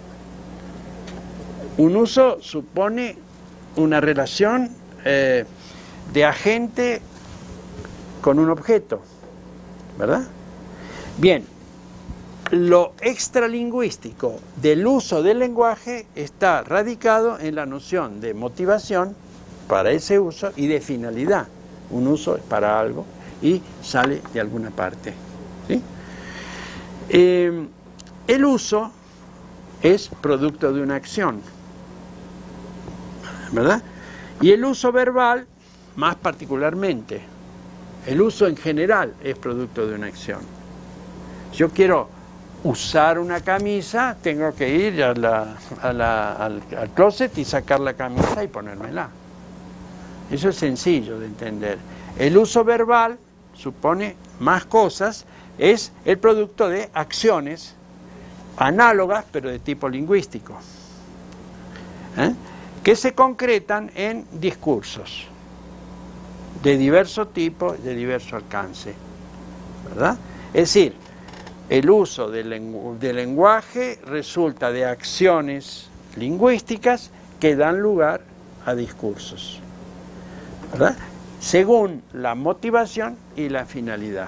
Un uso supone una relación eh, de agente con un objeto, ¿verdad? Bien. Lo extralingüístico del uso del lenguaje está radicado en la noción de motivación para ese uso y de finalidad. Un uso es para algo y sale de alguna parte, ¿sí? Eh, el uso es producto de una acción, ¿verdad? Y el uso verbal, más particularmente, el uso en general es producto de una acción. Yo quiero usar una camisa, tengo que ir a la, a la, al, al closet y sacar la camisa y ponérmela. Eso es sencillo de entender. El uso verbal supone más cosas, es el producto de acciones análogas, pero de tipo lingüístico, ¿eh? que se concretan en discursos de diverso tipo, de diverso alcance, ¿verdad? Es decir, el uso del, lengu del lenguaje resulta de acciones lingüísticas que dan lugar a discursos, ¿verdad? Según la motivación y la finalidad.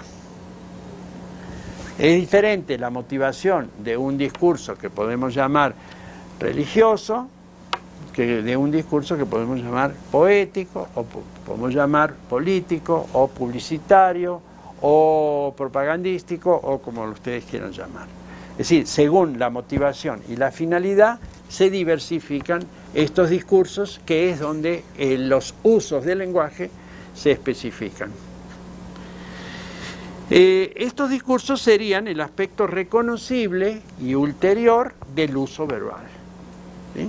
Es diferente la motivación de un discurso que podemos llamar religioso que de un discurso que podemos llamar poético, o podemos llamar político, o publicitario, o propagandístico, o como ustedes quieran llamar. Es decir, según la motivación y la finalidad, se diversifican estos discursos, que es donde eh, los usos del lenguaje se especifican. Eh, estos discursos serían el aspecto reconocible y ulterior del uso verbal, ¿sí?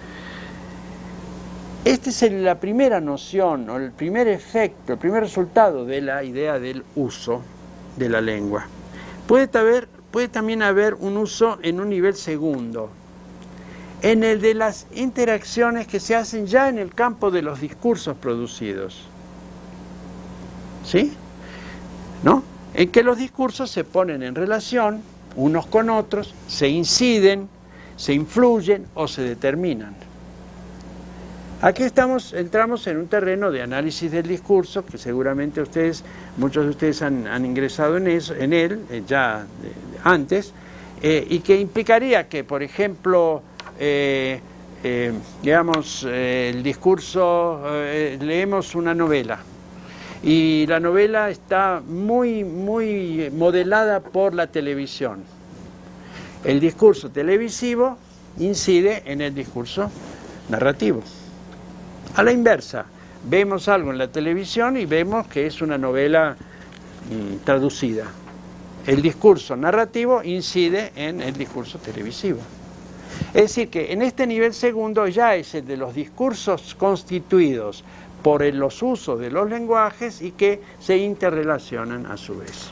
Esta es el, la primera noción, o el primer efecto, el primer resultado de la idea del uso de la lengua. Puede, haber, puede también haber un uso en un nivel segundo, en el de las interacciones que se hacen ya en el campo de los discursos producidos. ¿Sí? ¿No? En que los discursos se ponen en relación unos con otros, se inciden, se influyen o se determinan. Aquí estamos, entramos en un terreno de análisis del discurso, que seguramente ustedes, muchos de ustedes han, han ingresado en, eso, en él eh, ya de, de antes, eh, y que implicaría que, por ejemplo, eh, eh, digamos, eh, el discurso, eh, leemos una novela, y la novela está muy, muy modelada por la televisión. El discurso televisivo incide en el discurso narrativo. A la inversa, vemos algo en la televisión y vemos que es una novela mm, traducida. El discurso narrativo incide en el discurso televisivo. Es decir, que en este nivel segundo ya es el de los discursos constituidos por los usos de los lenguajes y que se interrelacionan a su vez.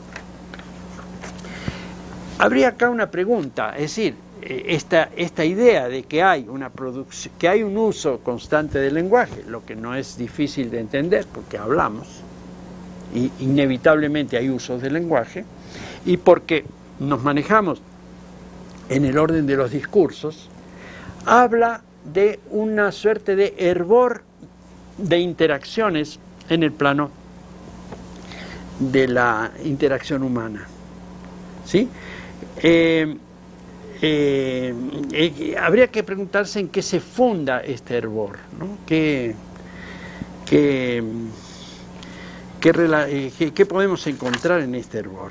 Habría acá una pregunta, es decir, Esta, esta idea de que hay una producción, que hay un uso constante del lenguaje, lo que no es difícil de entender porque hablamos y inevitablemente hay usos del lenguaje, y porque nos manejamos en el orden de los discursos, habla de una suerte de hervor de interacciones en el plano de la interacción humana, ¿sí? Eh, Eh, eh, habría que preguntarse en qué se funda este hervor, ¿no? ¿Qué, qué, qué, qué, qué podemos encontrar en este hervor?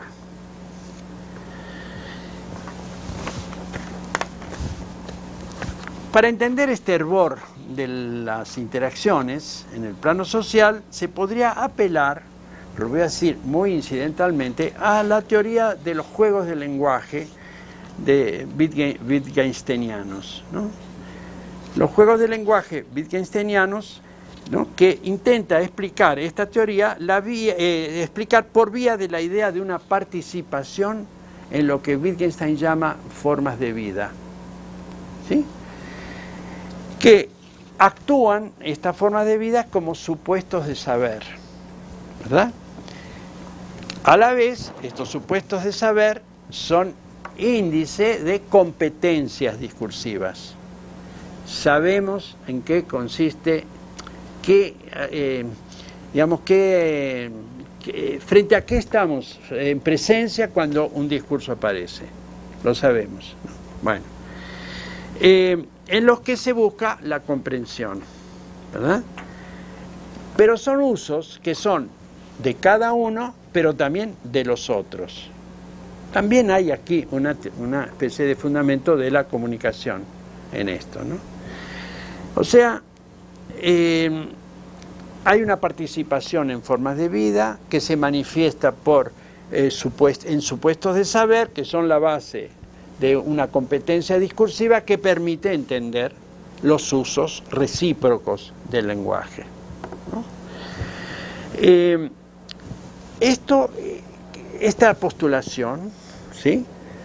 Para entender este hervor de las interacciones en el plano social, se podría apelar, lo voy a decir muy incidentalmente, a la teoría de los juegos del lenguaje de Wittgensteinianos, ¿no? Los juegos de lenguaje Wittgensteinianos, ¿no?, que intenta explicar esta teoría, la vía, eh, explicar por vía de la idea de una participación en lo que Wittgenstein llama formas de vida, ¿sí?, que actúan estas formas de vida como supuestos de saber, ¿verdad? A la vez, estos supuestos de saber son índice de competencias discursivas. Sabemos en qué consiste, qué, eh, digamos, qué, qué, frente a qué estamos en presencia cuando un discurso aparece. Lo sabemos, ¿no? Bueno, eh, en los que se busca la comprensión, ¿verdad? Pero son usos que son de cada uno, pero también de los otros. También hay aquí una, una especie de fundamento de la comunicación en esto, ¿no? O sea, eh, hay una participación en formas de vida que se manifiesta por, eh, supuest, en supuestos de saber, que son la base de una competencia discursiva que permite entender los usos recíprocos del lenguaje, ¿no? Eh, esto, esta postulación, ¿sí?,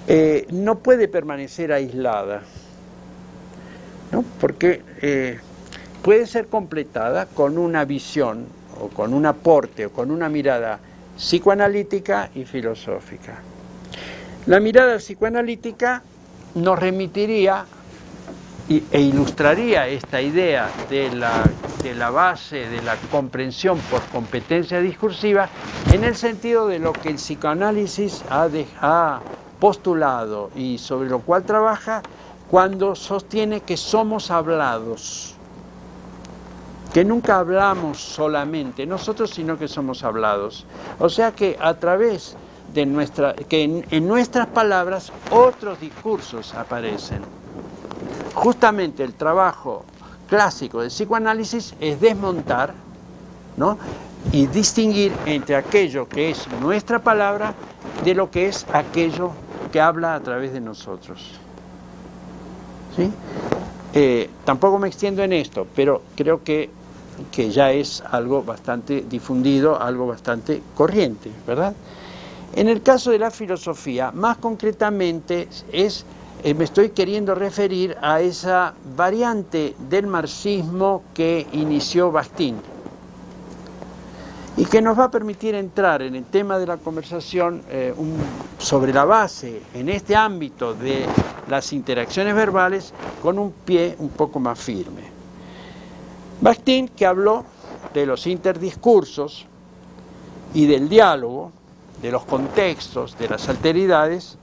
eh, no puede permanecer aislada, ¿no? Porque eh, puede ser completada con una visión, o con un aporte, o con una mirada psicoanalítica y filosófica. La mirada psicoanalítica nos remitiría e ilustraría esta idea de la, de la base de la comprensión por competencia discursiva en el sentido de lo que el psicoanálisis ha, de, ha postulado y sobre lo cual trabaja cuando sostiene que somos hablados, que nunca hablamos solamente nosotros, sino que somos hablados. O sea que a través de nuestra, que en, en nuestras palabras otros discursos aparecen. Justamente el trabajo clásico del psicoanálisis es desmontar, ¿no?, y distinguir entre aquello que es nuestra palabra de lo que es aquello que habla a través de nosotros. ¿Sí? Eh, tampoco me extiendo en esto, pero creo que, que ya es algo bastante difundido, algo bastante corriente, ¿verdad? En el caso de la filosofía, más concretamente es... Eh, me estoy queriendo referir a esa variante del marxismo que inició Bakhtin y que nos va a permitir entrar en el tema de la conversación eh, un, sobre la base, en este ámbito de las interacciones verbales, con un pie un poco más firme. Bakhtin, que habló de los interdiscursos y del diálogo, de los contextos, de las alteridades,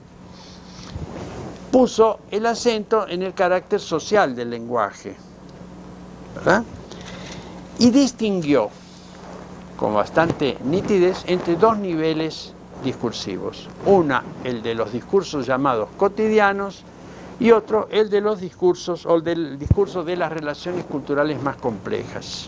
puso el acento en el carácter social del lenguaje, ¿verdad? Y distinguió con bastante nitidez entre dos niveles discursivos. Una, el de los discursos llamados cotidianos, y otro, el de los discursos, o el del discurso de las relaciones culturales más complejas.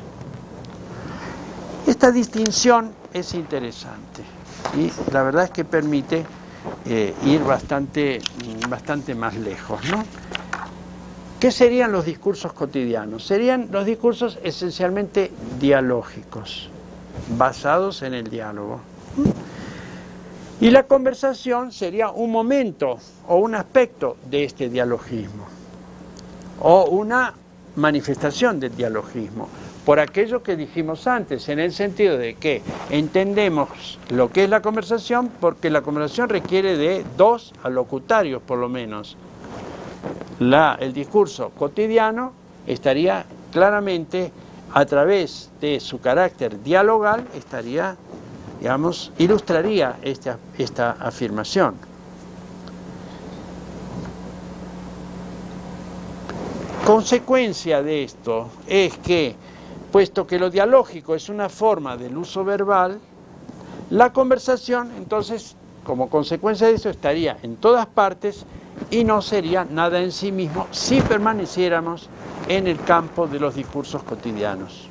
Esta distinción es interesante y la verdad es que permite Eh, ir bastante, bastante más lejos, ¿no? ¿Qué serían los discursos cotidianos? Serían los discursos esencialmente dialógicos, basados en el diálogo. Y la conversación sería un momento o un aspecto de este dialogismo, o una manifestación del dialogismo, por aquello que dijimos antes, en el sentido de que entendemos lo que es la conversación, porque la conversación requiere de dos alocutarios por lo menos. La, el discurso cotidiano estaría claramente, a través de su carácter dialogal, estaría, digamos, ilustraría esta, esta afirmación. Consecuencia de esto es que, puesto que lo dialógico es una forma del uso verbal, la conversación, entonces, como consecuencia de eso, estaría en todas partes y no sería nada en sí mismo si permaneciéramos en el campo de los discursos cotidianos.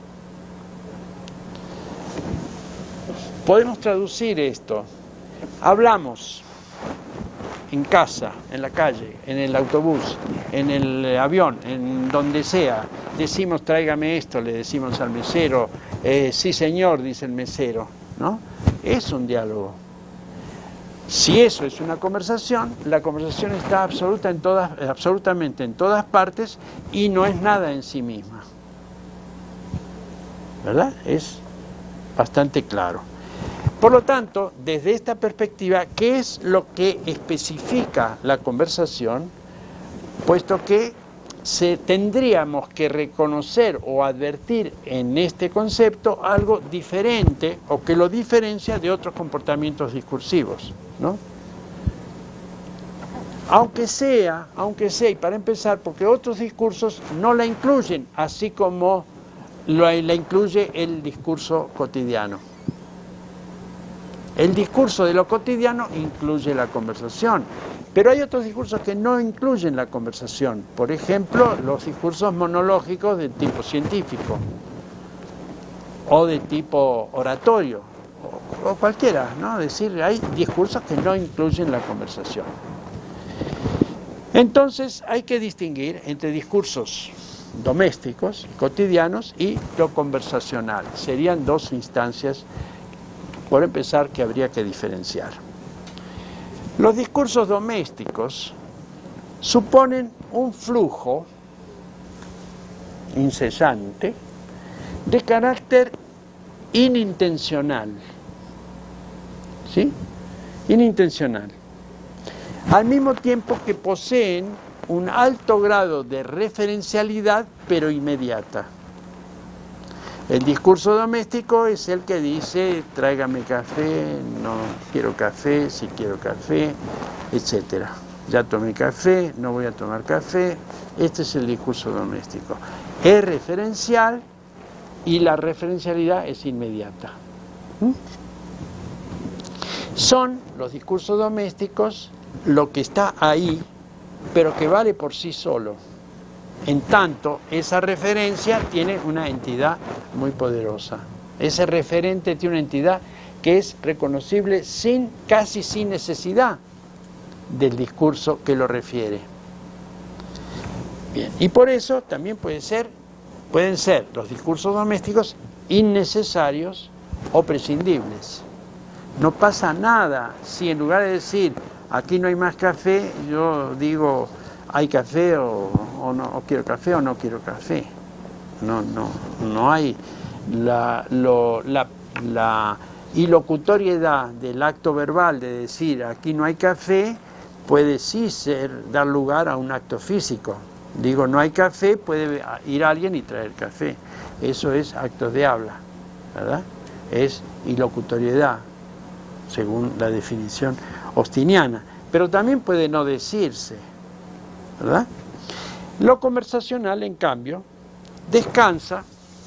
Podemos traducir esto. Hablamos en casa, en la calle, en el autobús, en el avión, en donde sea. Decimos, tráigame esto, le decimos al mesero, eh, sí señor, dice el mesero, ¿no? Es un diálogo. Si eso es una conversación, la conversación está absoluta en todas, absolutamente en todas partes y no es nada en sí misma. ¿Verdad? Es bastante claro. Por lo tanto, desde esta perspectiva, ¿qué es lo que especifica la conversación? Puesto que se, tendríamos que reconocer o advertir en este concepto algo diferente o que lo diferencia de otros comportamientos discursivos, ¿no? Aunque sea, aunque sea, y para empezar, porque otros discursos no la incluyen, así como lo, la incluye el discurso cotidiano. El discurso de lo cotidiano incluye la conversación, pero hay otros discursos que no incluyen la conversación. Por ejemplo, los discursos monológicos de tipo científico o de tipo oratorio, o, o cualquiera, ¿no? Es decir, hay discursos que no incluyen la conversación. Entonces hay que distinguir entre discursos domésticos, cotidianos, y lo conversacional. Serían dos instancias, por empezar, que habría que diferenciar. Los discursos domésticos suponen un flujo incesante de carácter inintencional, ¿sí? Inintencional. Al mismo tiempo que poseen un alto grado de referencialidad, pero inmediata. El discurso doméstico es el que dice, tráigame café, no quiero café, si quiero café, etcétera. Ya tomé café, no voy a tomar café. Este es el discurso doméstico. Es referencial y la referencialidad es inmediata. ¿Mm? Son los discursos domésticos lo que está ahí, pero que vale por sí solo. En tanto, esa referencia tiene una entidad muy poderosa. Ese referente tiene una entidad que es reconocible sin, casi sin necesidad del discurso que lo refiere. Bien, y por eso también puede ser, pueden ser los discursos domésticos innecesarios o prescindibles. No pasa nada si en lugar de decir aquí no hay más café, yo digo hay café o, o no, o quiero café o no quiero café. No, no, no hay la, lo, la, la ilocutoriedad del acto verbal de decir aquí no hay café, puede sí ser, dar lugar a un acto físico. Digo no hay café, puede ir alguien y traer café. Eso es actos de habla, ¿verdad? Es ilocutoriedad, según la definición austiniana. Pero también puede no decirse, ¿verdad? Lo conversacional, en cambio, descansa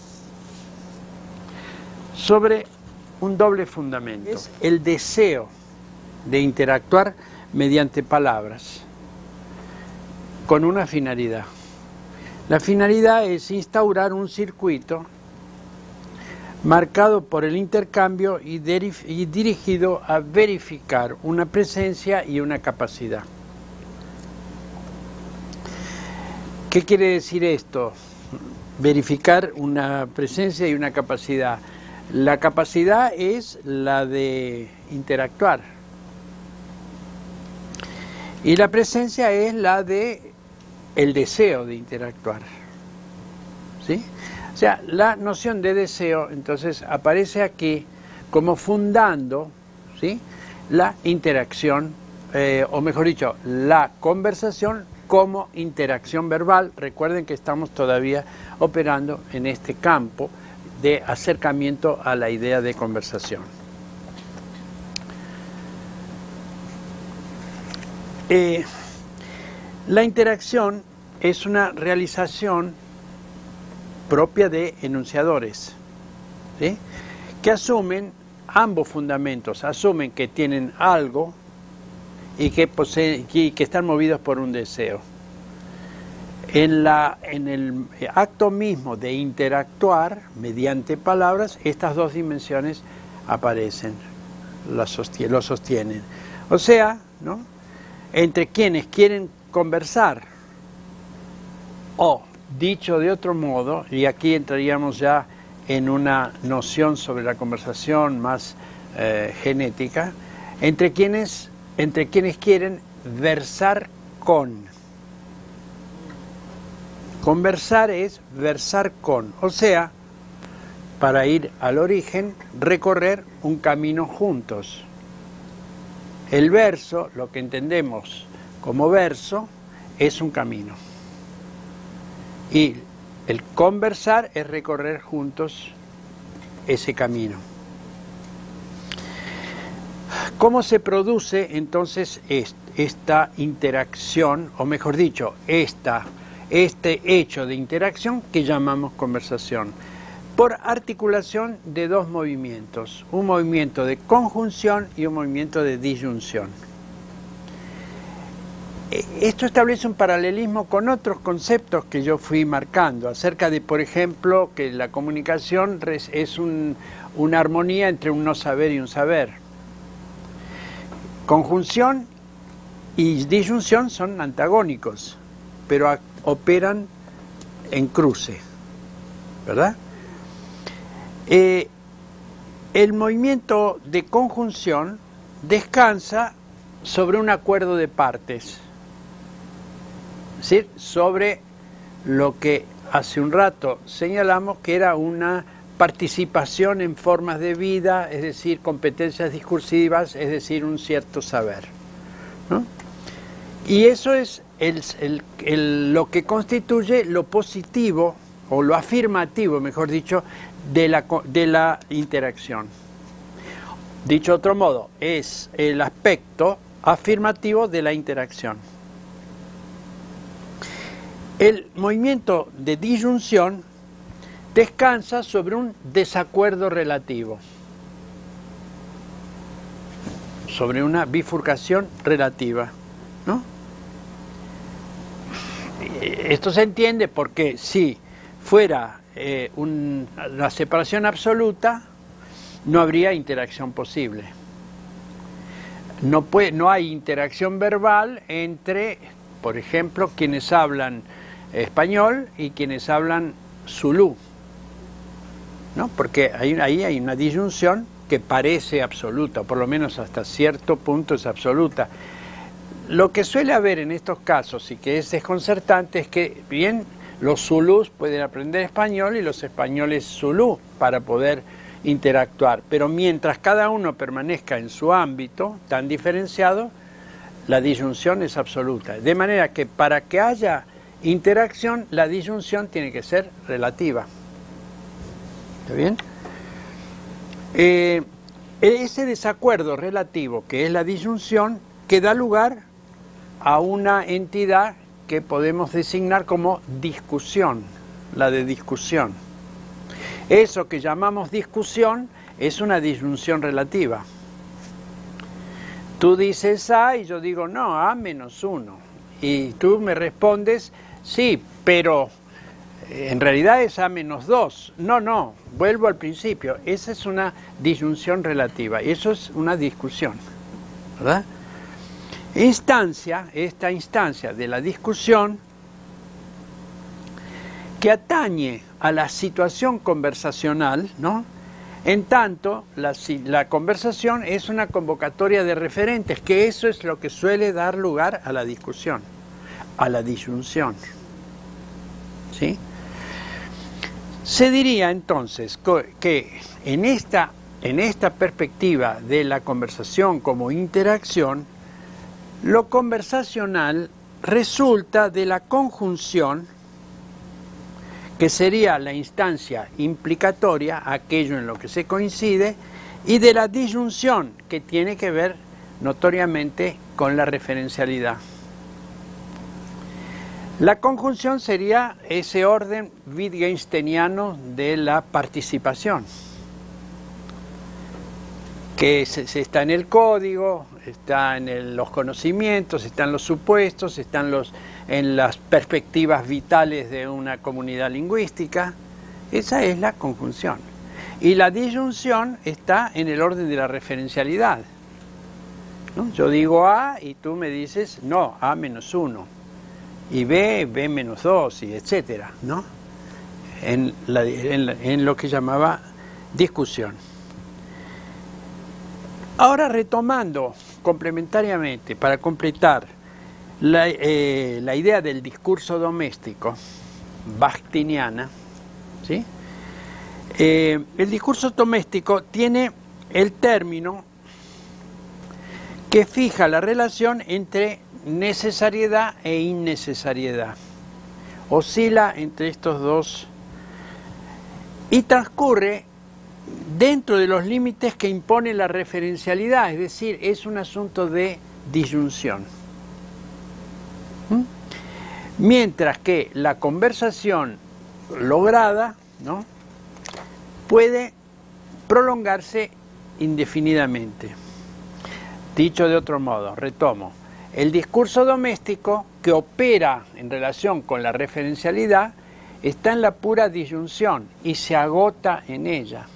sobre un doble fundamento. Es el deseo de interactuar mediante palabras con una finalidad. La finalidad es instaurar un circuito marcado por el intercambio y, y dirigido a verificar una presencia y una capacidad. ¿Qué quiere decir esto? Verificar una presencia y una capacidad. La capacidad es la de interactuar. Y la presencia es la de el deseo de interactuar. ¿Sí? O sea, la noción de deseo, entonces, aparece aquí como fundando, ¿sí?, la interacción, eh, o mejor dicho, la conversación como interacción verbal. Recuerden que estamos todavía operando en este campo de acercamiento a la idea de conversación. Eh, la interacción es una realización propia de enunciadores, ¿sí?, que asumen ambos fundamentos, asumen que tienen algo y que, poseen, y que están movidos por un deseo. En, la, en el acto mismo de interactuar mediante palabras, estas dos dimensiones aparecen, las sostienen, lo sostienen. O sea, ¿no?, entre quienes quieren conversar, o dicho de otro modo, y aquí entraríamos ya en una noción sobre la conversación más eh, genética, entre quienes, entre quienes quieren versar con. Conversar es versar con, o sea, para ir al origen, recorrer un camino juntos. El verso, lo que entendemos como verso, es un camino. Y el conversar es recorrer juntos ese camino. ¿Cómo se produce entonces esta interacción, o mejor dicho, esta, este hecho de interacción que llamamos conversación? Por articulación de dos movimientos, un movimiento de conjunción y un movimiento de disyunción. Esto establece un paralelismo con otros conceptos que yo fui marcando, acerca de, por ejemplo, que la comunicación es un, una armonía entre un no saber y un saber. Conjunción y disyunción son antagónicos, pero a, operan en cruce, ¿verdad? Eh, el movimiento de conjunción descansa sobre un acuerdo de partes, es decir, sobre lo que hace un rato señalamos que era una participación en formas de vida, es decir, competencias discursivas, es decir, un cierto saber, ¿no? Y eso es el, el, el, lo que constituye lo positivo, o lo afirmativo, mejor dicho, de la, de la interacción. Dicho de otro modo, es el aspecto afirmativo de la interacción. El movimiento de disyunción descansa sobre un desacuerdo relativo, sobre una bifurcación relativa, ¿no? Esto se entiende porque si fuera eh, un, la separación absoluta, no habría interacción posible. No, puede, no hay interacción verbal entre, por ejemplo, quienes hablan español y quienes hablan zulú, ¿no? Porque ahí, ahí hay una disyunción que parece absoluta, por lo menos hasta cierto punto es absoluta. Lo que suele haber en estos casos y que es desconcertante es que bien los zulús pueden aprender español y los españoles zulú para poder interactuar, pero mientras cada uno permanezca en su ámbito tan diferenciado, la disyunción es absoluta. De manera que para que haya interacción, la disyunción tiene que ser relativa. ¿Está bien? Eh, ese desacuerdo relativo, que es la disyunción, que da lugar a una entidad que podemos designar como discusión, la de discusión. Eso que llamamos discusión es una disyunción relativa. Tú dices A y yo digo no, A menos uno. Y tú me respondes, sí, pero en realidad es A menos dos. No, no, vuelvo al principio. Esa es una disyunción relativa y eso es una discusión, ¿verdad? Instancia, esta instancia de la discusión que atañe a la situación conversacional, ¿no? En tanto, la, la conversación es una convocatoria de referentes, que eso es lo que suele dar lugar a la discusión, a la disyunción, ¿sí? Se diría entonces que en esta, en esta perspectiva de la conversación como interacción, lo conversacional resulta de la conjunción, que sería la instancia implicatoria, aquello en lo que se coincide, y de la disyunción, que tiene que ver notoriamente con la referencialidad. La conjunción sería ese orden wittgensteiniano de la participación, que se, se está en el código, está en el, los conocimientos, están los supuestos, están los, en las perspectivas vitales de una comunidad lingüística. Esa es la conjunción. Y la disyunción está en el orden de la referencialidad, ¿no? Yo digo A y tú me dices, no, A menos uno, y B, B menos dos, y etcétera, ¿no? En, la, en, la, en lo que llamaba discusión. Ahora retomando complementariamente, para completar la, eh, la idea del discurso doméstico bakhtiniana, ¿sí? Eh, el discurso doméstico tiene el término que fija la relación entre necesariedad e innecesariedad. Oscila entre estos dos y transcurre dentro de los límites que impone la referencialidad, es decir, es un asunto de disyunción. ¿Mm? Mientras que la conversación lograda, ¿no?, puede prolongarse indefinidamente. Dicho de otro modo, retomo, el discurso doméstico que opera en relación con la referencialidad está en la pura disyunción y se agota en ella.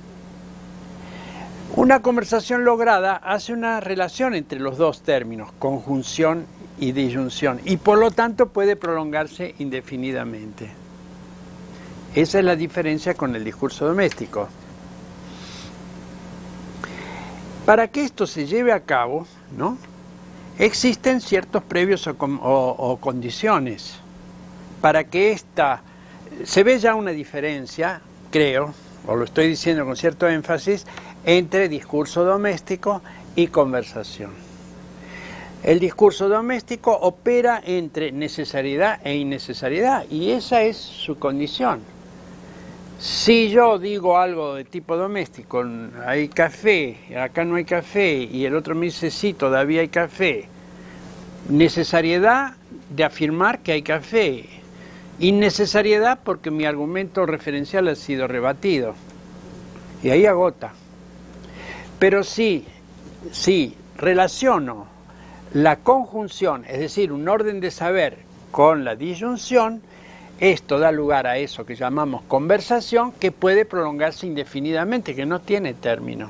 Una conversación lograda hace una relación entre los dos términos, conjunción y disyunción, y por lo tanto puede prolongarse indefinidamente. Esa es la diferencia con el discurso doméstico. Para que esto se lleve a cabo, ¿no?, existen ciertos previos o, o, o condiciones para que esta... Se ve ya una diferencia, creo, o lo estoy diciendo con cierto énfasis, entre discurso doméstico y conversación. El discurso doméstico opera entre necesariedad e innecesariedad, y esa es su condición. Si yo digo algo de tipo doméstico, hay café, acá no hay café, y el otro me dice, sí, todavía hay café. Necesariedad de afirmar que hay café. Innecesariedad porque mi argumento referencial ha sido rebatido. Y ahí agota. Pero sí, sí, relaciono la conjunción, es decir, un orden de saber con la disyunción, esto da lugar a eso que llamamos conversación, que puede prolongarse indefinidamente, que no tiene término.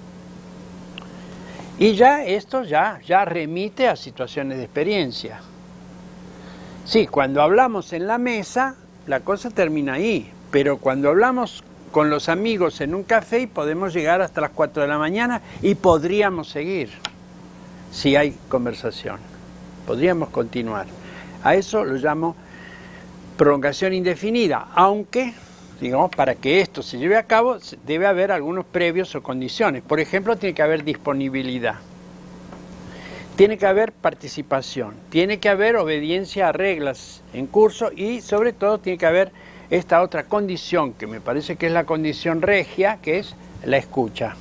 Y ya esto ya, ya remite a situaciones de experiencia. Sí, cuando hablamos en la mesa, la cosa termina ahí, pero cuando hablamos con los amigos en un café podemos llegar hasta las cuatro de la mañana y podríamos seguir, si hay conversación. Podríamos continuar. A eso lo llamo prolongación indefinida, aunque, digamos, para que esto se lleve a cabo, debe haber algunos previos o condiciones. Por ejemplo, tiene que haber disponibilidad, tiene que haber participación, tiene que haber obediencia a reglas en curso y, sobre todo, tiene que haber esta otra condición, que me parece que es la condición regia, que es la escucha.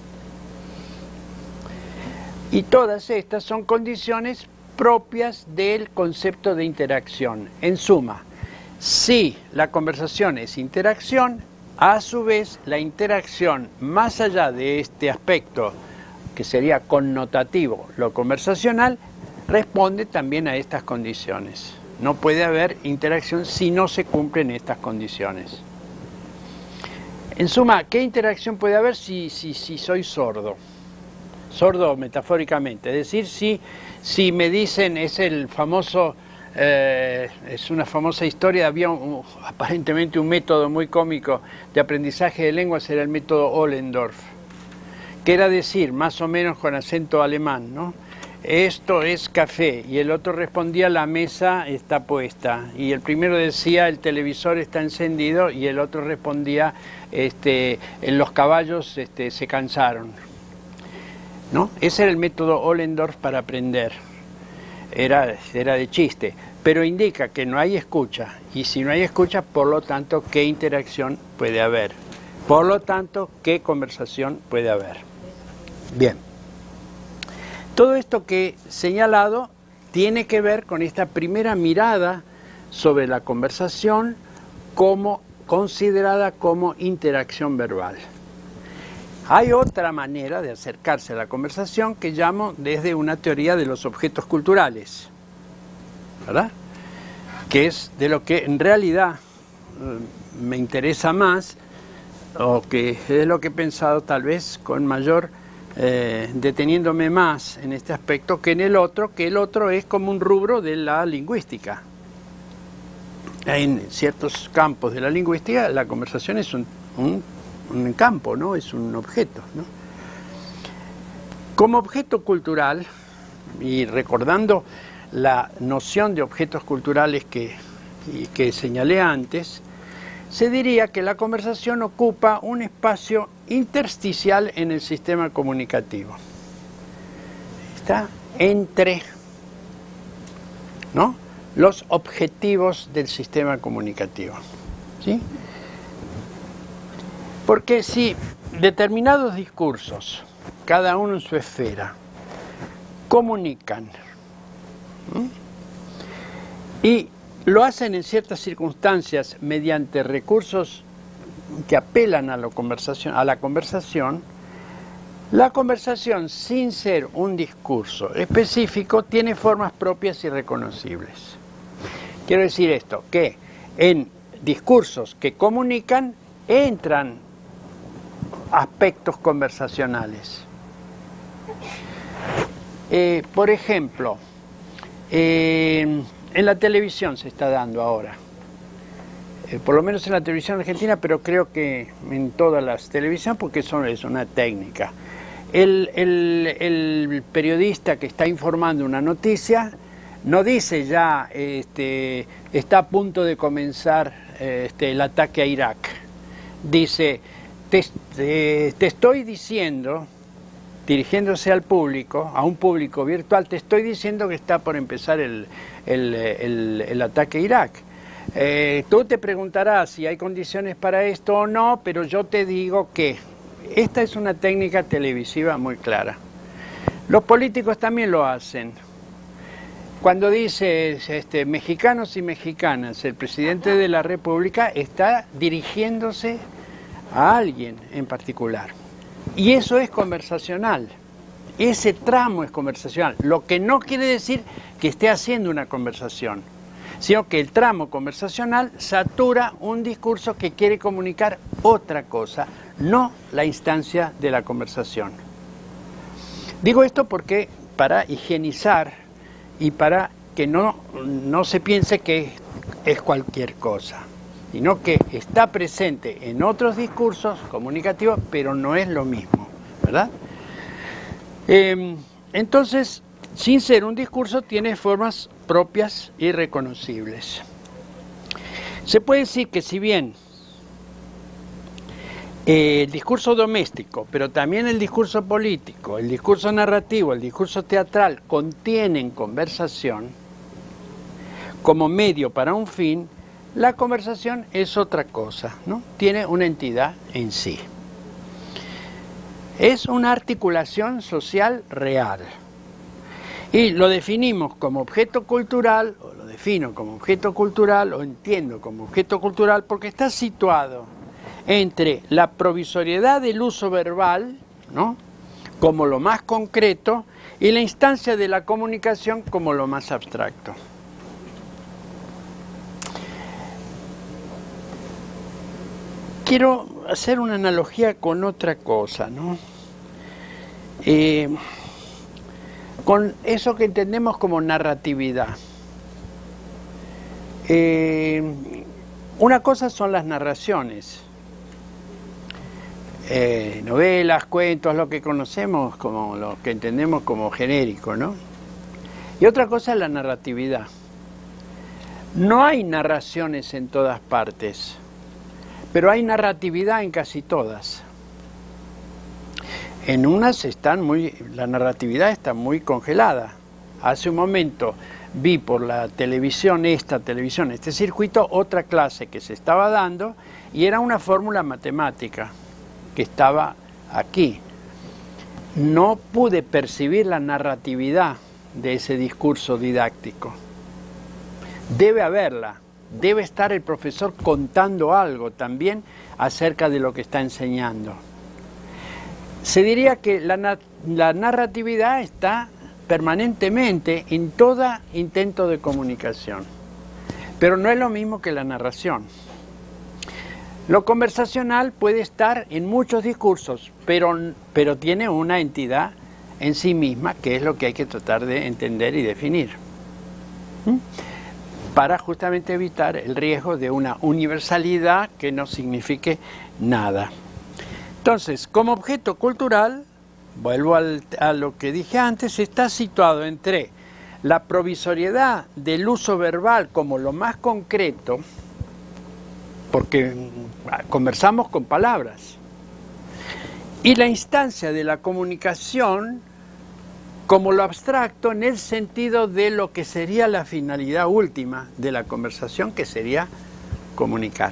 Y todas estas son condiciones propias del concepto de interacción. En suma, si la conversación es interacción, a su vez la interacción, más allá de este aspecto que sería connotativo, lo conversacional, responde también a estas condiciones. No puede haber interacción si no se cumplen estas condiciones. En suma, ¿qué interacción puede haber si, si, si soy sordo? Sordo metafóricamente, es decir, si, si me dicen, es el famoso... Eh, es una famosa historia, había un, aparentemente un método muy cómico de aprendizaje de lenguas, era el método Ollendorf, que era decir, más o menos con acento alemán, ¿no? Esto es café, y el otro respondía, la mesa está puesta, y el primero decía, el televisor está encendido, y el otro respondía, este, los caballos este, se cansaron, ¿no? Ese era el método Ollendorf para aprender. Era, era de chiste, pero indica que no hay escucha, y si no hay escucha, por lo tanto, ¿qué interacción puede haber? Por lo tanto, ¿qué conversación puede haber? Bien, todo esto que he señalado tiene que ver con esta primera mirada sobre la conversación como considerada como interacción verbal. Hay otra manera de acercarse a la conversación que llamo desde una teoría de los objetos culturales, ¿verdad? Que es de lo que en realidad eh, me interesa más, o que es lo que he pensado tal vez con mayor, eh, deteniéndome más en este aspecto que en el otro, que el otro es como un rubro de la lingüística. En ciertos campos de la lingüística la conversación es un, un un campo, ¿no? Es un objeto, ¿no? Como objeto cultural, y recordando la noción de objetos culturales que, que señalé antes, se diría que la conversación ocupa un espacio intersticial en el sistema comunicativo. Está entre, ¿no?, los objetivos del sistema comunicativo, ¿sí? Porque si determinados discursos, cada uno en su esfera, comunican, ¿sí?, y lo hacen en ciertas circunstancias mediante recursos que apelan a, lo conversación, a la conversación, la conversación, sin ser un discurso específico, tiene formas propias y reconocibles. Quiero decir esto, que en discursos que comunican entran aspectos conversacionales. Eh, por ejemplo, eh, en la televisión se está dando ahora, eh, por lo menos en la televisión argentina, pero creo que en todas las televisiones, porque eso es una técnica. El, el, el periodista que está informando una noticia no dice ya, este, está a punto de comenzar este, el ataque a Irak. Dice, te, te, te estoy diciendo, dirigiéndose al público, a un público virtual, te estoy diciendo que está por empezar el, el, el, el ataque a Irak. Eh, tú te preguntarás si hay condiciones para esto o no, pero yo te digo que esta es una técnica televisiva muy clara. Los políticos también lo hacen. Cuando dice este, mexicanos y mexicanas, el presidente de la República está dirigiéndose a alguien en particular. Y eso es conversacional. Ese tramo es conversacional. Lo que no quiere decir que esté haciendo una conversación, sino que el tramo conversacional satura un discurso que quiere comunicar otra cosa, no la instancia de la conversación. Digo esto porque para higienizar y para que no, no se piense que es cualquier cosa, sino que está presente en otros discursos comunicativos, pero no es lo mismo, ¿verdad? Eh, entonces, sin ser un discurso, tiene formas propias y reconocibles. Se puede decir que si bien eh, el discurso doméstico, pero también el discurso político, el discurso narrativo, el discurso teatral, contienen conversación como medio para un fin, la conversación es otra cosa, ¿no? Tiene una entidad en sí. Es una articulación social real. Y lo definimos como objeto cultural, o lo defino como objeto cultural, o entiendo como objeto cultural, porque está situado entre la provisoriedad del uso verbal, ¿no?, como lo más concreto, y la instancia de la comunicación como lo más abstracto. Quiero hacer una analogía con otra cosa, ¿no? Eh, con eso que entendemos como narratividad. Eh, una cosa son las narraciones, eh, novelas, cuentos, lo que conocemos como lo que entendemos como genérico, ¿no? Y otra cosa es la narratividad. No hay narraciones en todas partes, pero hay narratividad en casi todas. En unas están muy, la narratividad está muy congelada. Hace un momento vi por la televisión, esta televisión, este circuito, otra clase que se estaba dando y era una fórmula matemática que estaba aquí. No pude percibir la narratividad de ese discurso didáctico. Debe haberla, debe estar el profesor contando algo también acerca de lo que está enseñando. Se diría que la, la narratividad está permanentemente en todo intento de comunicación, pero no es lo mismo que la narración. Lo conversacional puede estar en muchos discursos, pero, pero tiene una entidad en sí misma, que es lo que hay que tratar de entender y definir, ¿Mm? para justamente evitar el riesgo de una universalidad que no signifique nada. Entonces, como objeto cultural, vuelvo al, a lo que dije antes, está situado entre la provisoriedad del uso verbal como lo más concreto, porque conversamos con palabras, y la instancia de la comunicación como lo abstracto en el sentido de lo que sería la finalidad última de la conversación, que sería comunicar.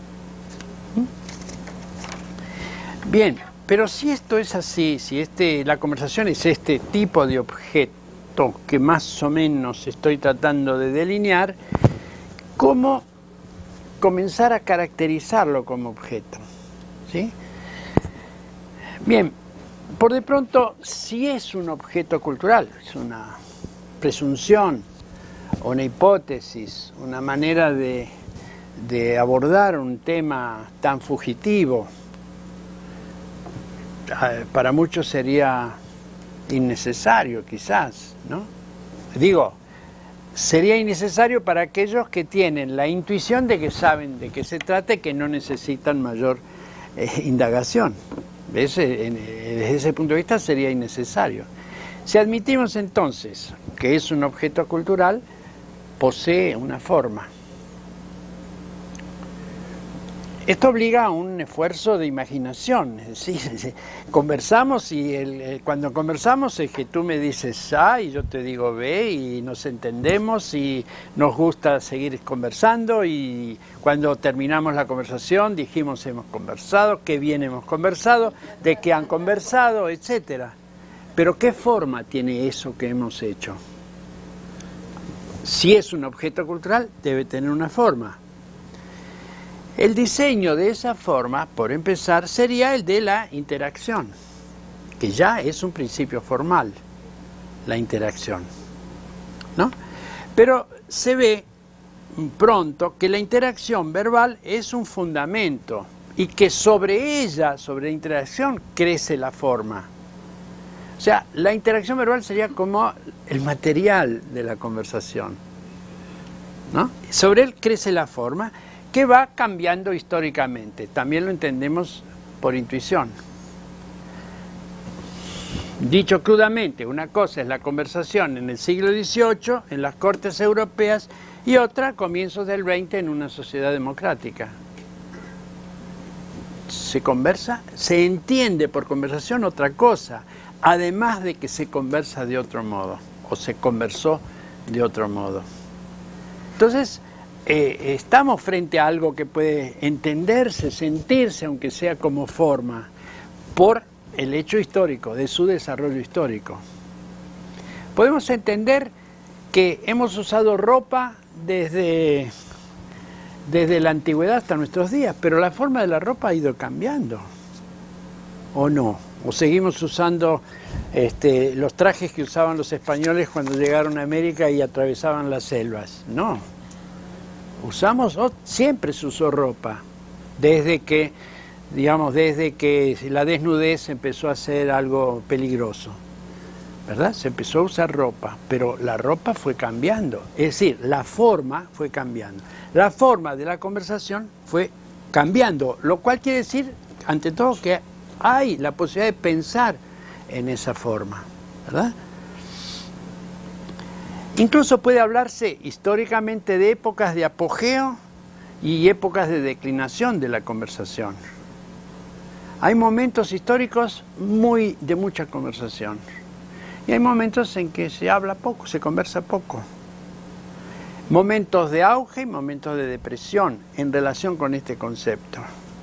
Bien, pero si esto es así, si este, la conversación es este tipo de objeto que más o menos estoy tratando de delinear, ¿cómo comenzar a caracterizarlo como objeto? ¿Sí? Bien, por de pronto, si es un objeto cultural, es una presunción, una hipótesis, una manera de, de abordar un tema tan fugitivo, para muchos sería innecesario quizás, ¿no? Digo, sería innecesario para aquellos que tienen la intuición de que saben de qué se trata y que no necesitan mayor eh, indagación. Ese, desde ese punto de vista sería innecesario. Si admitimos entonces que es un objeto cultural, posee una forma. Esto obliga a un esfuerzo de imaginación, es decir, conversamos y el, el, cuando conversamos es que tú me dices A y yo te digo B y nos entendemos y nos gusta seguir conversando y cuando terminamos la conversación dijimos hemos conversado, qué bien hemos conversado, de qué han conversado, etcétera. Pero ¿qué forma tiene eso que hemos hecho? Si es un objeto cultural, debe tener una forma. El diseño de esa forma, por empezar, sería el de la interacción, que ya es un principio formal, la interacción, ¿no? Pero se ve pronto que la interacción verbal es un fundamento y que sobre ella, sobre la interacción, crece la forma. O sea, la interacción verbal sería como el material de la conversación, ¿no? Sobre él crece la forma, que va cambiando históricamente. También lo entendemos por intuición. Dicho crudamente, una cosa es la conversación en el siglo dieciocho, en las cortes europeas, y otra a comienzos del veinte en una sociedad democrática. Se conversa, se entiende por conversación otra cosa, además de que se conversa de otro modo, o se conversó de otro modo. Entonces, Eh, estamos frente a algo que puede entenderse, sentirse, aunque sea como forma, por el hecho histórico, de su desarrollo histórico. Podemos entender que hemos usado ropa desde, desde la antigüedad hasta nuestros días, pero la forma de la ropa ha ido cambiando, ¿o no? O seguimos usando este, los trajes que usaban los españoles cuando llegaron a América y atravesaban las selvas. No. Usamos, oh, siempre se usó ropa, desde que, digamos, desde que la desnudez empezó a ser algo peligroso, ¿verdad? Se empezó a usar ropa, pero la ropa fue cambiando, es decir, la forma fue cambiando. La forma de la conversación fue cambiando, lo cual quiere decir, ante todo, que hay la posibilidad de pensar en esa forma, ¿verdad? Incluso puede hablarse históricamente de épocas de apogeo y épocas de declinación de la conversación. Hay momentos históricos muy de mucha conversación y hay momentos en que se habla poco, se conversa poco. Momentos de auge y momentos de depresión en relación con este concepto.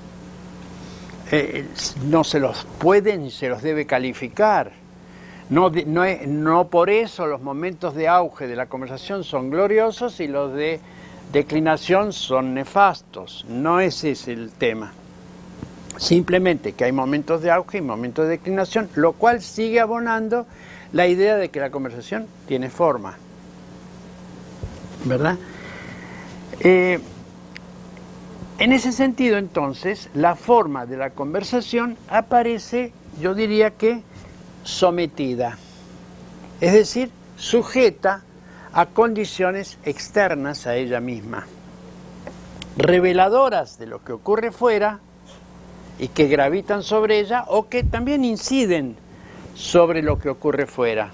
Eh, no se los puede ni se los debe calificar. No, no, no por eso los momentos de auge de la conversación son gloriosos y los de declinación son nefastos. No ese es el tema. Simplemente que hay momentos de auge y momentos de declinación, lo cual sigue abonando la idea de que la conversación tiene forma. ¿Verdad? Eh, en ese sentido, entonces, la forma de la conversación aparece, yo diría que, sometida, es decir, sujeta a condiciones externas a ella misma, reveladoras de lo que ocurre fuera y que gravitan sobre ella o que también inciden sobre lo que ocurre fuera.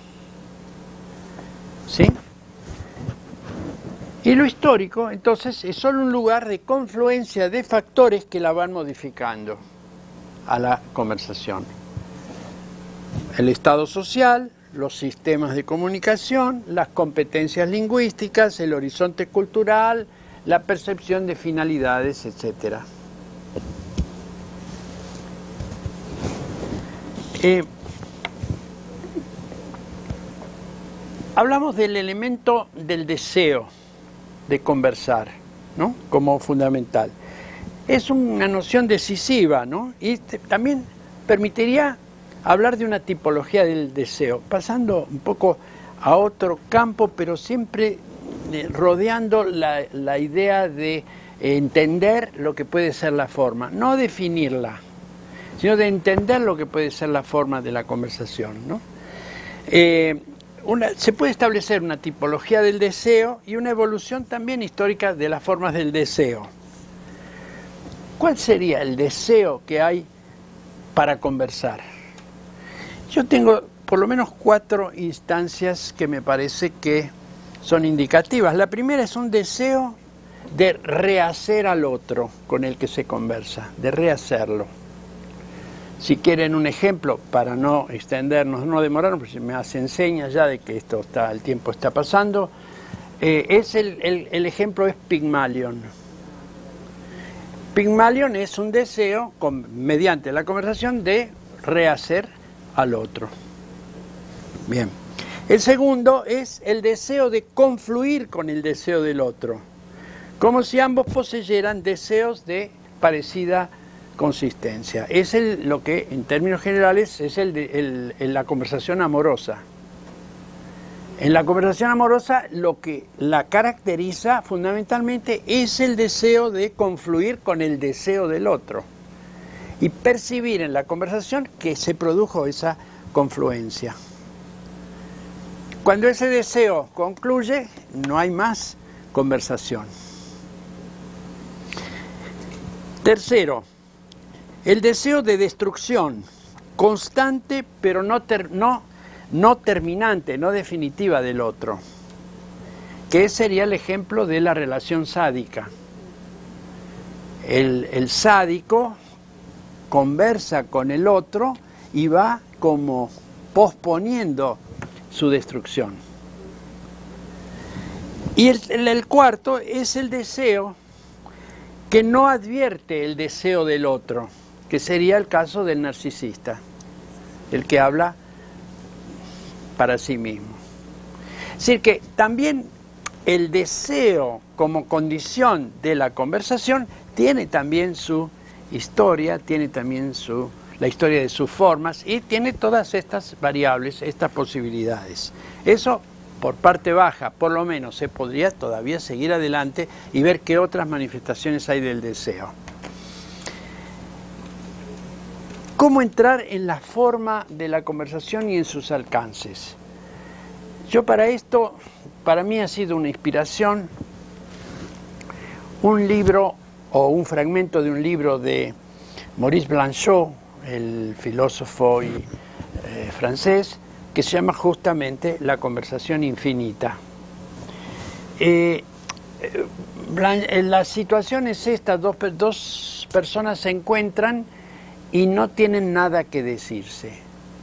¿Sí? Y lo histórico, entonces, es solo un lugar de confluencia de factores que la van modificando a la conversación. El estado social, los sistemas de comunicación, las competencias lingüísticas, el horizonte cultural, la percepción de finalidades, etcétera. Eh, hablamos del elemento del deseo de conversar, ¿no? Como fundamental. Es una noción decisiva, ¿no? Y también permitiría hablar de una tipología del deseo, pasando un poco a otro campo, pero siempre eh, rodeando la, la idea de entender lo que puede ser la forma, no definirla, sino de entender lo que puede ser la forma de la conversación, ¿no? Eh, una, se puede establecer una tipología del deseo y una evolución también histórica de las formas del deseo. ¿Cuál sería el deseo que hay para conversar. Yo tengo por lo menos cuatro instancias que me parece que son indicativas. La primera es un deseo de rehacer al otro con el que se conversa, de rehacerlo. Si quieren un ejemplo, para no extendernos, no demorarnos, porque me hacen señas ya de que esto está, el tiempo está pasando, eh, es el, el, el ejemplo es Pygmalion. Pygmalion es un deseo, con, mediante la conversación, de rehacer al otro. Bien. El segundo es el deseo de confluir con el deseo del otro, como si ambos poseyeran deseos de parecida consistencia. Es el, lo que en términos generales es el de, el, el, la conversación amorosa. En la conversación amorosa lo que la caracteriza fundamentalmente es el deseo de confluir con el deseo del otro y percibir en la conversación que se produjo esa confluencia. Cuando ese deseo concluye, no hay más conversación. Tercero, el deseo de destrucción, constante pero no, ter, no, no terminante, no definitiva del otro, que sería el ejemplo de la relación sádica. El, el sádico conversa con el otro y va como posponiendo su destrucción. Y el, el, el cuarto es el deseo que no advierte el deseo del otro, que sería el caso del narcisista, el que habla para sí mismo. Es decir, que también el deseo como condición de la conversación tiene también su historia, tiene también su, la historia de sus formas y tiene todas estas variables, estas posibilidades. Eso por parte baja, por lo menos, se podría todavía seguir adelante y ver qué otras manifestaciones hay del deseo. ¿Cómo entrar en la forma de la conversación y en sus alcances? Yo para esto, para mí ha sido una inspiración, un libro o un fragmento de un libro de Maurice Blanchot, el filósofo y, eh, francés, que se llama justamente La conversación infinita. Eh, eh, la situación es esta, dos, dos personas se encuentran y no tienen nada que decirse.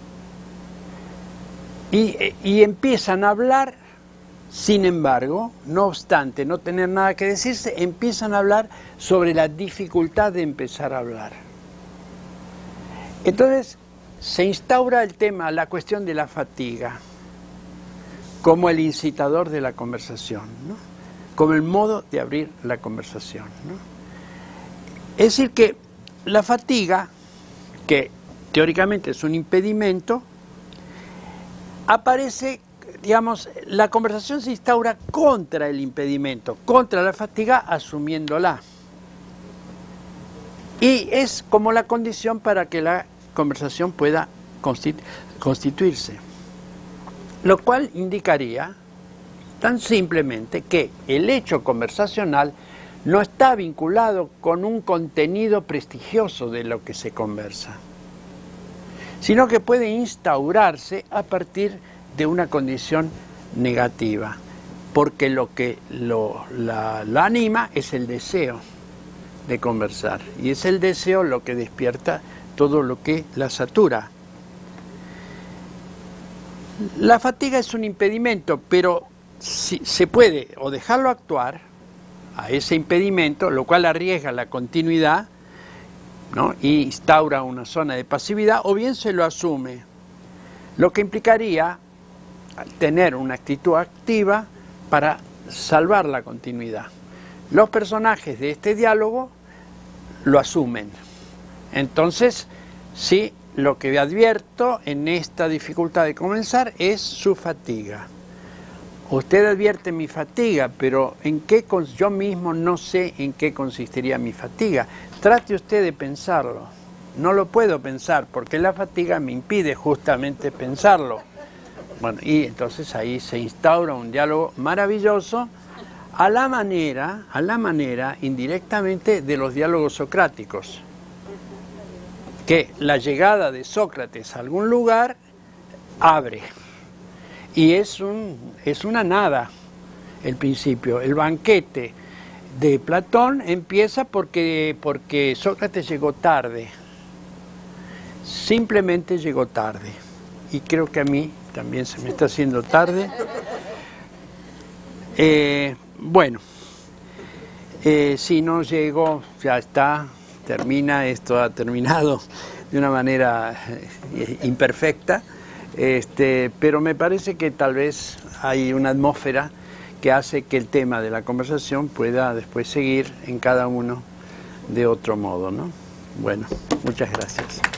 Y, y empiezan a hablar, sin embargo, no obstante no tener nada que decirse, empiezan a hablar sobre la dificultad de empezar a hablar. Entonces, se instaura el tema, la cuestión de la fatiga, como el incitador de la conversación, ¿no? Como el modo de abrir la conversación, ¿no? Es decir que la fatiga, que teóricamente es un impedimento, aparece, digamos, la conversación se instaura contra el impedimento, contra la fatiga, asumiéndola. Y es como la condición para que la conversación pueda constitu constituirse. Lo cual indicaría tan simplemente que el hecho conversacional no está vinculado con un contenido prestigioso de lo que se conversa, sino que puede instaurarse a partir de una condición negativa, porque lo que lo, la, la anima es el deseo de conversar, y es el deseo lo que despierta todo lo que la satura. La fatiga es un impedimento, pero si, se puede o dejarlo actuar a ese impedimento, lo cual arriesga la continuidad, ¿no? Y instaura una zona de pasividad, o bien se lo asume, lo que implicaría tener una actitud activa para salvar la continuidad. Los personajes de este diálogo lo asumen. Entonces, sí, lo que advierto en esta dificultad de comenzar es su fatiga. Usted advierte mi fatiga, pero ¿en qué yo mismo no sé en qué consistiría mi fatiga? Trate usted de pensarlo. No lo puedo pensar porque la fatiga me impide justamente pensarlo. Bueno, y entonces ahí se instaura un diálogo maravilloso a la manera, a la manera indirectamente de los diálogos socráticos. que la llegada de Sócrates a algún lugar abre. Y es, un, es una nada el principio. El banquete de Platón empieza porque, porque Sócrates llegó tarde. Simplemente llegó tarde. Y creo que a mí también se me está haciendo tarde. Eh, bueno, eh, si no llego, ya está, termina, esto ha terminado de una manera eh, imperfecta, este, pero me parece que tal vez hay una atmósfera que hace que el tema de la conversación pueda después seguir en cada uno de otro modo, ¿no? Bueno, muchas gracias.